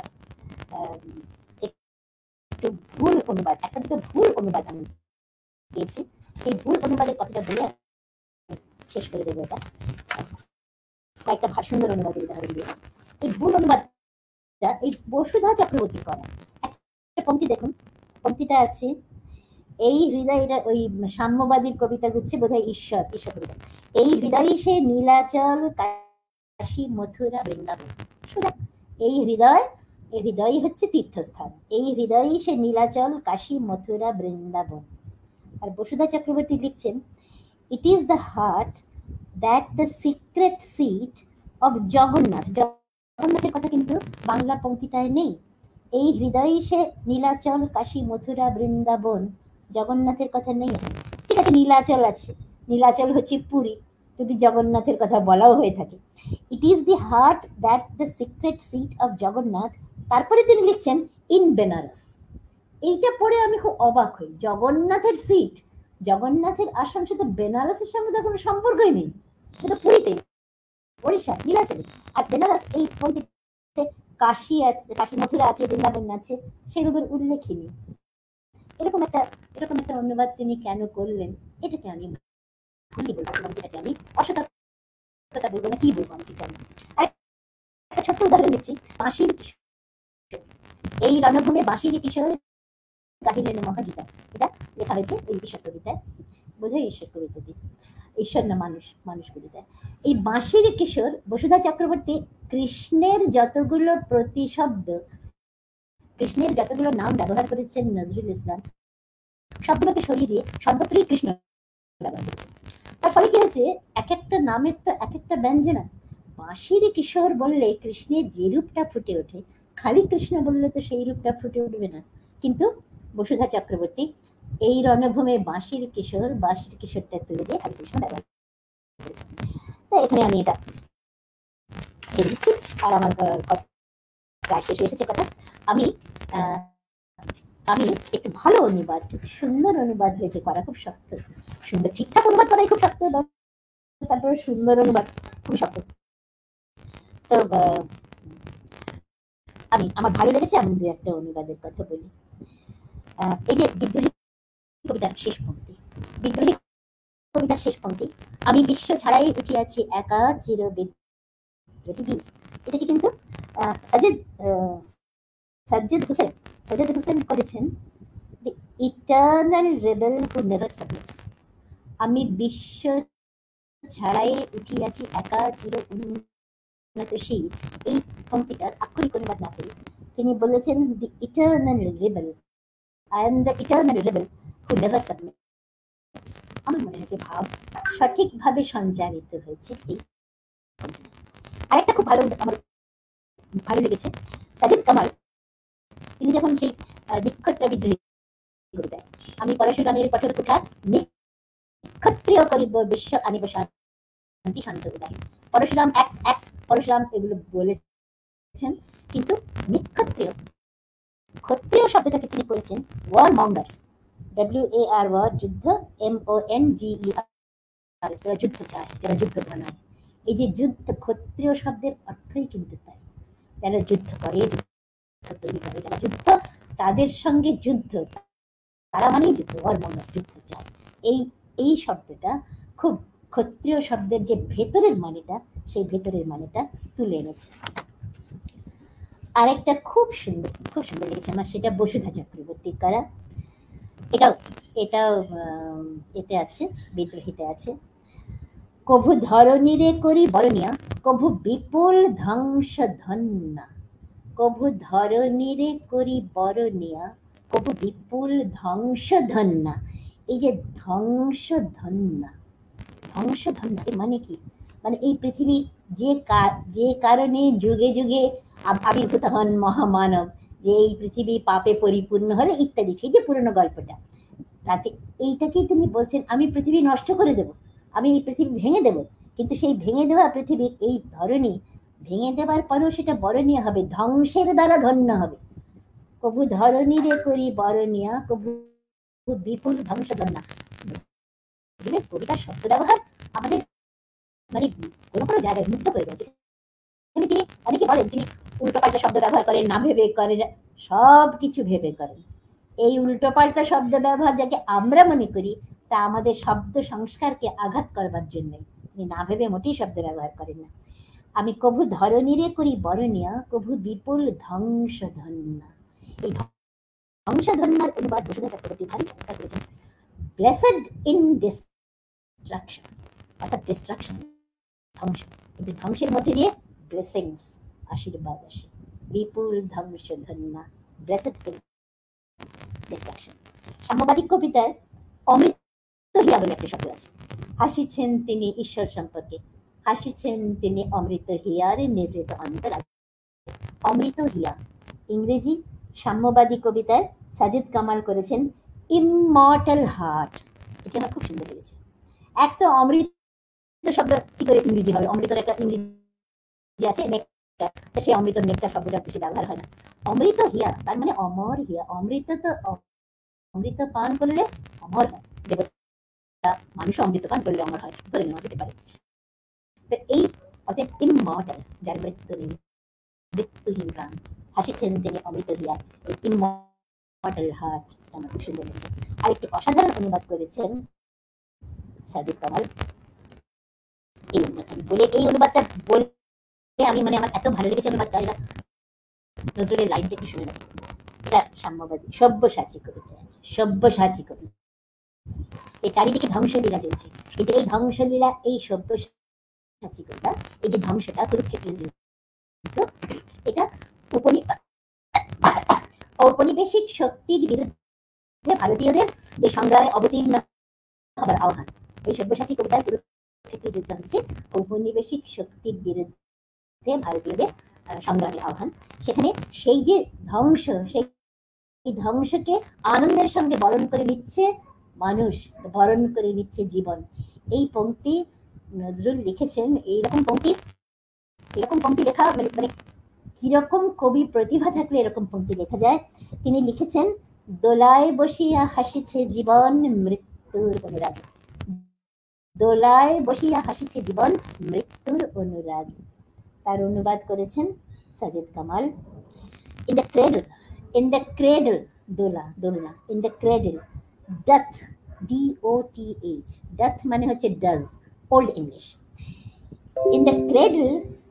একটু ভুল অনুবাদ, একটা দুটো ভুল অনুবাদ আমি পেয়েছি, সেই ভুল অনুবাদের কথাটা বলে শেষ করে দেবো। এটা কয়েকটা সুন্দর অনুবাদের উদাহরণ দিয়ে, এই ভুল অনুবাদটা এই বসুধা চক্রবর্তী করা একটা পংক্তি দেখুন, পংক্তিটা আছে এই হৃদয়, এটা ওই সাম্যবাদীর কবিতা গুচ্ছে বোধহয় ঈশ্বর ঈশ্বর কবিতা, এই হৃদয় সে নীলাচল কাশী মথুরা বৃন্দাবন, সোজা এই হৃদয়, এই হৃদয় হচ্ছে তীর্থস্থান, এই হৃদয় সে নীলাচল কাশী মথুরা বৃন্দাবন। আর বসুধা চক্রবর্তী লিখছেন it is the heart that the secret seat of Jagannath, জগন্নাথের কথা কিন্তু বাংলা পংক্তিটায় নেই, এই হৃদয় সে নীলাচল কাশী মথুরা বৃন্দাবন, জগন্নাথের কথা নেই। ঠিক আছে, নীলাচল আছে, নীলাচল হচ্ছে পুরী, যদি জগন্নাথের কথা বলাও হয়ে থাকে, it is the heart that the secret seat of Jagannath. তারপরে তিনি লিখছেন ইন বেনারস, এইটা পড়ে আমি খুব অবাক হই, জগন্নাথের সিট, জগন্নাথের আসন, সেটা বেনারসের সঙ্গে তো কোনো সম্পর্কই নেই, সেটা পুরীতে, ওড়িশা, নীলাচলে। আর বেনারস এই পন্ডিতে কাশী আছে, কাশী মথুরা আছে, বৃন্দাবন আছে, সেগুলোর উল্লেখই নেই। এরকম একটা এরকম একটা অনুবাদ তিনি কেন করলেন, এটাকে আমি ভুলই বলবো, এটাকে আমি অসতর্কতা বলবো না, কি বলবো আমি ঠিক জানি। আর একটা ছোট্ট উদাহরণ দিচ্ছি, বাঁশির এই রণভূমে বাঁশির কিশোর গাহিলেন মহাগীতা, এটা লেখা হয়েছে এই ঈশ্বর কবিতায়, বোধহয় ঈশ্বর কবিতাতে, ঈশ্বর না মানুষ, মানুষ কবিতায়। এই বাঁশির কিশোর বসুধা চক্রবর্তী কৃষ্ণের যতগুলো প্রতিশব্দ, কৃষ্ণের যতগুলো নাম ব্যবহার করেছেন নজরুল ইসলাম, সবগুলোকে সরিয়ে দিয়ে সর্বত্রই কৃষ্ণ ব্যবহার করেছে। তার ফলে কি হচ্ছে, এক একটা নামের তো এক একটা ব্যঞ্জনা, বাঁশির কিশোর বললে কৃষ্ণের যে রূপটা ফুটে ওঠে, খালি কৃষ্ণ বললে তো সেই রূপটা ফুটে উঠবে না। কিন্তু বসুধা চক্রবর্তী এই রণভূমে বাঁশির কিশোর, বাঁশির কিশোরটা তুলে দিয়ে খালি কৃষ্ণ ব্যবহার করেছে। তো এখানে আমি এটা ছেড়ে দিচ্ছি, আর আমার প্রায় শেষ হয়ে এসেছে কথা। আমি আমি একটু ভালো অনুবাদ, সুন্দর অনুবাদ হয়েছে করা খুব শক্ত, সুন্দর ঠিকঠাক অনুবাদ করাই খুব শক্ত, তারপরে সুন্দর অনুবাদ খুব শক্ত। তো আমি আমার ভালো লেগেছে, আমি দু একটা অনুবাদের কথা বলি। এই যে বিদ্রোহী কবিতার শেষ পংক্তি, বিদ্রোহী কবিতার শেষ পংক্তি, আমি বিশ্ব ছাড়াই উঠিয়াছি একা চিরবিদ বিদ্রোহী। এটা কি কিন্তু সাজিদ সাজ্জাদ হোসেন সাজ্জাদ হোসেন করেছেন the eternal rebel who never submits. আমি বিশ্ব ছাড়াই উঠিয়াছি একা চির উন্নতশীল। এই পংক্তিটার আক্ষরিক অনুবাদ না করে তিনি বলেছেন the eternal rebel, I am the eternal rebel who never submits. আমার মনে হয়েছে ভাব সঠিকভাবে সঞ্চারিত হয়েছে এই। আরেকটা খুব ভালো আমার ভালো লেগেছে, সাজিদ কামাল তিনি যখন সেই নিক্ষত্র বিদ্রোহী কবিতায় আমি পরশুরামের কঠোর কুঠা নিক্ষত্রিয় করিব বিশ্ব আনিব শান্তি শান্ত উদয়, পরশুরাম এক্স এক্স পরশুরাম এগুলো বলেছেন, কিন্তু নিক্ষত্রিয় ক্ষত্রিয় শব্দটাকে তিনি করেছেন warmongers, W A R war যুদ্ধ, M O N G E R যারা যুদ্ধ চায়, যারা যুদ্ধ বানায়। এই যে যুদ্ধ, ক্ষত্রিয় শব্দের অর্থই কিন্তু তাই, যারা যুদ্ধ করে, তৈরি করে, যারা যুদ্ধ, তাদের সঙ্গে যুদ্ধ, তারা মানেই যুদ্ধ, ওয়ার মঙ্গার্স যুদ্ধ চায়। এই এই শব্দটা খুব ক্ষত্রিয় শব্দের যে ভেতরের মানেটা, সেই ভেতরের মানেটা তুলে এনেছে। আরেকটা খুব সুন্দর খুব সুন্দর লেগেছে আমার, সেটা বসুধা চক্রবর্তী করা। এটাও এটাও এতে আছে, বিদ্রোহীতে আছে। কভু ধরণীরে করি বরণিয়া, কভু বিপুল ধ্বংস ধন্যা, কভু ধরণীরে করি বরণিয়া, কভু বিপুল ধ্বংস ধন্যা। এই যে ধ্বংস ধন্যা, ধ্বংস ধন্যা এর মানে কি? মানে এই পৃথিবী যে যে কারণে যুগে যুগে আবির্ভূত হন মহামানব, যে এই পৃথিবী পাপে পরিপূর্ণ হলে ইত্যাদি, সেই যে পুরনো গল্পটা, তাতে এইটাকেই তিনি বলছেন আমি পৃথিবী নষ্ট করে দেব, আমি এই পৃথিবী ভেঙে দেব। কিন্তু সেই ভেঙে দেওয়া পৃথিবীর এই ধরনী ভেঙে দেওয়ার পরেও সেটা বরণীয় হবে, ধ্বংসের দ্বারা ধন্য হবে। কবু ধরণীরে করি বরণীয়া, কবু বিপুল ধ্বংস ধন্যা। কবিতার শব্দ ব্যবহার আমাদের মানে কোনো কোনো জায়গায় মুক্ত করে দেয়। তিনি অনেকে বলেন তিনি উল্টো পাল্টা শব্দ ব্যবহার করেন, না ভেবে করেন, সব কিছু ভেবে করেন। এই উল্টো পাল্টা শব্দ ব্যবহার যাকে আমরা মনে করি, তা আমাদের শব্দ সংস্কারকে আঘাত করবার জন্য। তিনি না ভেবে মোটেই শব্দ ব্যবহার করেন না। আমি কভু ধরণীরে করি বরণিয়া, কভু বিপুল ধ্বংস ধন্যা। এই ধ্বংস ধন্যার অনুবাদ বসুধা চক্রবর্তী ভারী চমৎকার করেছেন। ব্লেসেড ইন ডিস্ট্রাকশন, অর্থাৎ ডিস্ট্রাকশন ধ্বংস, কিন্তু ধ্বংসের মধ্যে দিয়ে ব্লেসিংস আশীর্বাদ আসে। বিপুল ধ্বংস ধন্যা, ব্লেসেড ইন ডিস্ট্রাকশন। সাম্যবাদিক কবিতায় অমৃত হিয়া বলে একটা শব্দ আছে। হাসিছেন তিনি ঈশ্বর সম্পর্কে, হাসিছেন তিনি অমৃত হিয়ার নিবৃত অন্তরা। অমৃত হিয়া ইংরেজি সাম্যবাদী কবিতায় সাজিদ কামাল করেছেন ইমমর্টাল হার্ট। এটা আমার খুব সুন্দর লেগেছে। এক তো অমৃত শব্দ কি করে ইংরেজি হবে? অমৃতের একটা ইংরেজি আছে নেকটার, সেই অমৃত নেকটার শব্দটা বেশি ব্যবহার হয় না। অমৃত হিয়া তার মানে অমর হিয়া। অমৃত তো অমৃত পান করলে অমর হয়, দেবতা মানুষ অমৃত পান করলে অমর হয়, ধরে নেওয়া যেতে পারে। তো এই অতএব ইমমর্টাল, যার মৃত্যু নেই, মৃত্যুহীন প্রাণ, হাসিছেন তিনি অমৃত হিয়া। এই ইমমর্টাল হার্ট আমার খুব সুন্দর লেগেছে। আরেকটি অসাধারণ অনুবাদ করেছেন সাজিদ কামাল। এই বলে এই অনুবাদটা বলে আমি মানে আমার এত ভালো লেগেছে অনুবাদটা। নজরুলের লাইনটা একটু শুনে রাখি। এটা সাম্যবাদী সব্যসাচী কবিতা আছে, সব্যসাচী কবিতা। এই চারিদিকে ধ্বংসলীলা চলছে, কিন্তু এই ধ্বংসলীলা, এই সব্যসাচী কবিতা, এই যে ধ্বংসটা কুরুক্ষেত্রের যুদ্ধ, এটা ঔপনিবেশিক শক্তির বিরুদ্ধে ভারতীয়দের যে সংগ্রামে অবতীর্ণ হবার আহ্বান। এই সব্যসাচী কবিতার কুরুক্ষেত্রের যুদ্ধ হচ্ছে ঔপনিবেশিক শক্তির বিরুদ্ধে ভারতীয়দের সংগ্রামের আহ্বান। সেখানে সেই যে ধ্বংস, সেই ধ্বংসকে আনন্দের সঙ্গে বরণ করে নিচ্ছে মানুষ, বরণ করে নিচ্ছে জীবন। এই পংক্তি নজরুল লিখেছেন। এইরকম পংক্তি এরকম পংক্তি লেখা মানে মানে কিরকম কবি প্রতিভা থাকলে এরকম পংক্তি লেখা যায়। তিনি লিখেছেন দোলায় বসিয়া হাসিছে জীবন মৃত্যুর অনুরাগ, দোলায় বসিয়া হাসিছে জীবন মৃত্যুর অনুরাগ। তার অনুবাদ করেছেন Sajid Kamal. In the cradle, in the cradle, দোলা দোলনা, in the cradle doth, D O T H, doth মানে হচ্ছে does, old English. In the cradle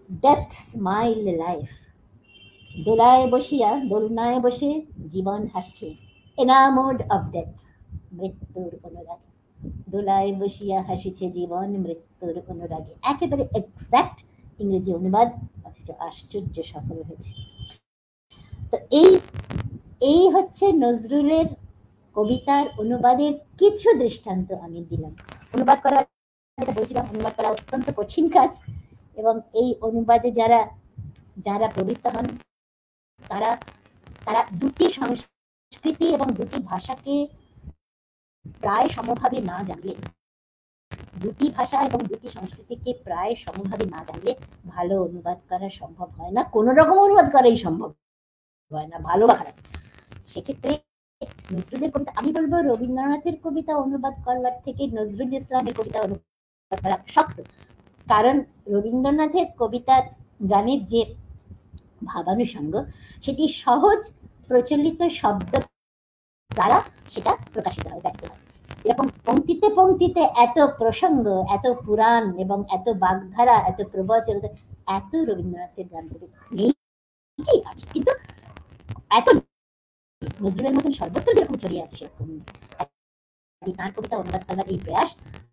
death smile life, দোলায় বসিয়া দোলনায় বসে জীবন হাসছে, এনামোড অফ ডেথ, মৃত্যুর অনুরাগে, দোলায় বসিয়া হাসিছে জীবন মৃত্যুর অনুরাগে। একেবারে এক্সাক্ট ইংরেজি অনুবাদ, অথচ আশ্চর্য সফল হয়েছে। তো এই এই হচ্ছে নজরুলের কবিতার অনুবাদের কিছু দৃষ্টান্ত আমি দিলাম। অনুবাদ করা, যেটা বলছিলাম, অনুবাদ করা অত্যন্ত কঠিন কাজ, এবং এই অনুবাদে যারা যারা প্রবৃত্ত হন তারা তারা দুটি সংস্কৃতি এবং দুটি ভাষাকে প্রায় সমভাবে না জানলে, দুটি ভাষা এবং দুটি সংস্কৃতিকে প্রায় সমভাবে না জানলে ভালো অনুবাদ করা সম্ভব হয় না। কোন রকম অনুবাদ করাই সম্ভব হয় না, ভালো বা খারাপ। সেক্ষেত্রে নজরুলের কবিতা, আমি বলবো রবীন্দ্রনাথের কবিতা অনুবাদ করার থেকে নজরুল ইসলামের কবিতা অনুবাদ করা শক্ত। কারণ রবীন্দ্রনাথের কবিতা গানের যে ভাবানুষঙ্গ, সেটি সহজ প্রচলিত শব্দ দ্বারা সেটা প্রকাশিত হয়, ব্যক্ত হয়। এরকম পংক্তিতে পংক্তিতে এত প্রসঙ্গ, এত পুরাণ এবং এত বাগধারা, এত প্রবচন, এত রবীন্দ্রনাথের গান নেই আছে, কিন্তু এত নজরুলের মতন সর্বত্র যেরকম ছড়িয়ে আছে সেরকম তাঁর কবিতা অনুবাদ করার এই প্রয়াস,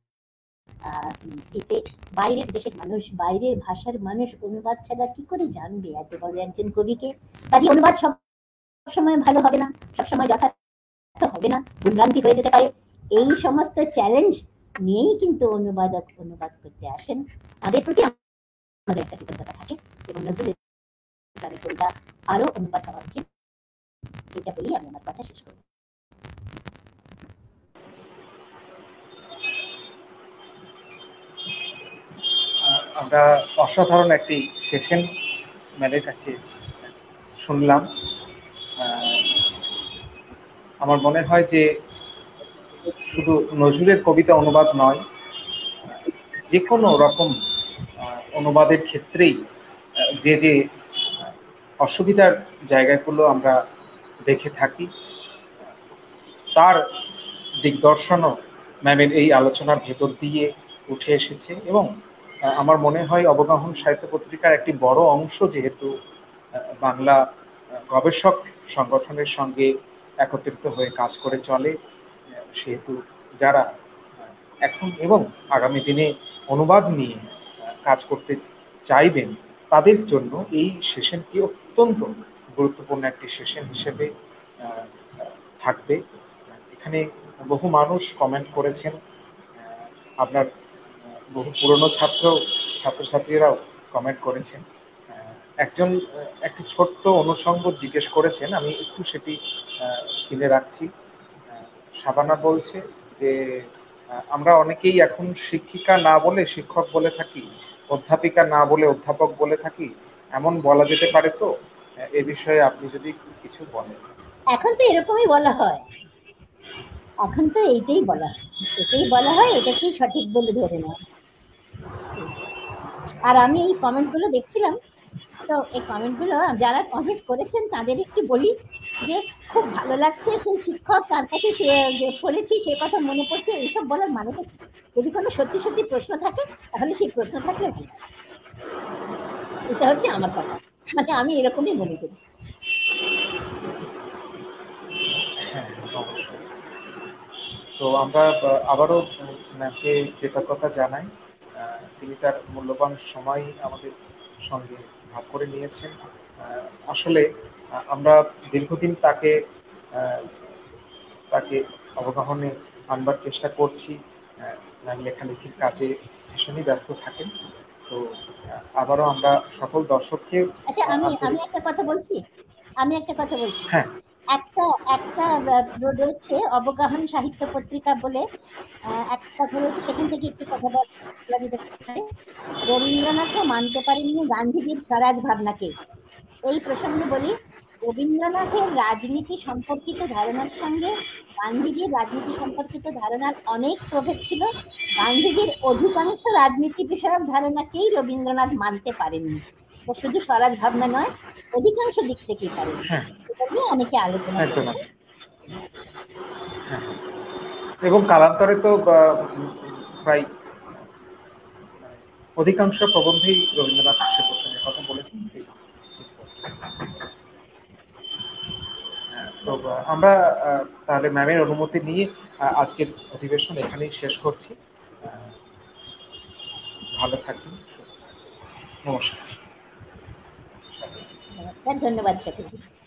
এতে বাইরের দেশের মানুষ, বাইরের ভাষার মানুষ অনুবাদ ছাড়া কি করে জানবে এত বড় একজন কবিকে? কাজে অনুবাদ সব সময় ভালো হবে না, সবসময় যথার্থ হবে না, ভুলভ্রান্তি হয়ে যেতে পারে। এই সমস্ত চ্যালেঞ্জ নিয়েই কিন্তু অনুবাদক অনুবাদ করতে আসেন। তাদের প্রতি আমাদের একটা কৃতজ্ঞতা থাকে, এবং নজরুল ইসলামের কবিতা আরো অনুবাদ করা উচিত, এটা বলেই আমি আমার কথা শেষ করব। আমরা অসাধারণ একটি সেশন ম্যামের কাছে শুনলাম। আমার মনে হয় যে শুধু নজরুলের কবিতা অনুবাদ নয়, যে কোনো রকম অনুবাদের ক্ষেত্রেই যে যে অসুবিধার জায়গাগুলো আমরা দেখে থাকি, তার দিগদর্শনও ম্যামের এই আলোচনার ভেতর দিয়ে উঠে এসেছে। এবং আমার মনে হয় অবগাহন সাহিত্য পত্রিকার একটি বড় অংশ যেহেতু বাংলা গবেষক সংগঠনের সঙ্গে একত্রিত হয়ে কাজ করে চলে, সেহেতু যারা এখন এবং আগামী দিনে অনুবাদ নিয়ে কাজ করতে চাইবেন তাদের জন্য এই সেশনটি অত্যন্ত গুরুত্বপূর্ণ একটি সেশন হিসেবে থাকবে। এখানে বহু মানুষ কমেন্ট করেছেন, আপনার বহু পুরনো ছাত্র ছাত্রছাত্রীরাও কমেন্ট করেছেন। একজন একটি ছোট্ট অনুষঙ্গ জিজ্ঞেস করেছেন, আমি একটু সেটি স্ক্রিনে রাখছি। শাবানা বলছে যে আমরা অনেকেই এখন শিক্ষিকা না বলে শিক্ষক বলে থাকি, অধ্যাপিকা না বলে অধ্যাপক বলে থাকি, এমন বলা যেতে পারে তো? এ বিষয়ে আপনি যদি কিছু বলেন। এখন তো এরকমই বলা হয়, এখন তো এইটাই বলা হয়, এটাই বলা হয়, এটাকেই সঠিক বলে ধরে নেওয়া। আর আমি এই কমেন্টগুলো দেখছিলাম, তো এই কমেন্টগুলো যারা কমেন্ট করেছেন তাদের একটু বলি যে খুব ভালো লাগছে, সেই শিক্ষক তার কাছে পড়েছি সে কথা মনে পড়ছে, এইসব বলার মানেটা কি? যদি কোনো সত্যি সত্যি প্রশ্ন থাকে তাহলে সেই প্রশ্ন থাকলে ভালো, এটা হচ্ছে আমার কথা, মানে আমি এরকমই মনে করি। তো আমরা আবারও ম্যামকে কৃতজ্ঞতা জানাই, তিনি তার মূল্যবান সময় আমাদের সঙ্গে ভাগ করে নিয়েছেন। আসলে আমরা দীর্ঘদিন তাকে তাকে অবগাহনে আনবার চেষ্টা করছি, ম্যাম লেখালেখির কাজে ভীষণই ব্যস্ত থাকেন। তো আবারও আমরা সকল দর্শককে, আচ্ছা আমি আমি একটা কথা বলছি আমি একটা কথা বলছি হ্যাঁ, একটা একটা রয়েছে অবগাহন সাহিত্য পত্রিকা বলে একটা কথা রয়েছে, সেখান থেকে একটু কথা বলা যেতে পারে। রবীন্দ্রনাথও মানতে পারেননি গান্ধীজির স্বরাজ ভাবনাকে। এই প্রসঙ্গে বলি, রবীন্দ্রনাথের রাজনীতি সম্পর্কিত ধারণার সঙ্গে গান্ধীজির রাজনীতি সম্পর্কিত ধারণার অনেক প্রভেদ ছিল। গান্ধীজির অধিকাংশ রাজনীতি বিষয়ক ধারণাকেই রবীন্দ্রনাথ মানতে পারেননি, ও শুধু স্বরাজ ভাবনা নয়, অধিকাংশ দিক থেকেই পারেননি। এটা নিয়ে অনেকে আলোচনা করেছে। এবং কালান্তরে তো প্রায় অধিকাংশ প্রবন্ধেই রবীন্দ্রনাথ তো আমরা তাহলে ম্যামের অনুমতি নিয়ে আজকের অধিবেশন এখানেই শেষ করছি। ভালো থাকবেন, নমস্কার। নমস্কার, ধন্যবাদ সকলকে।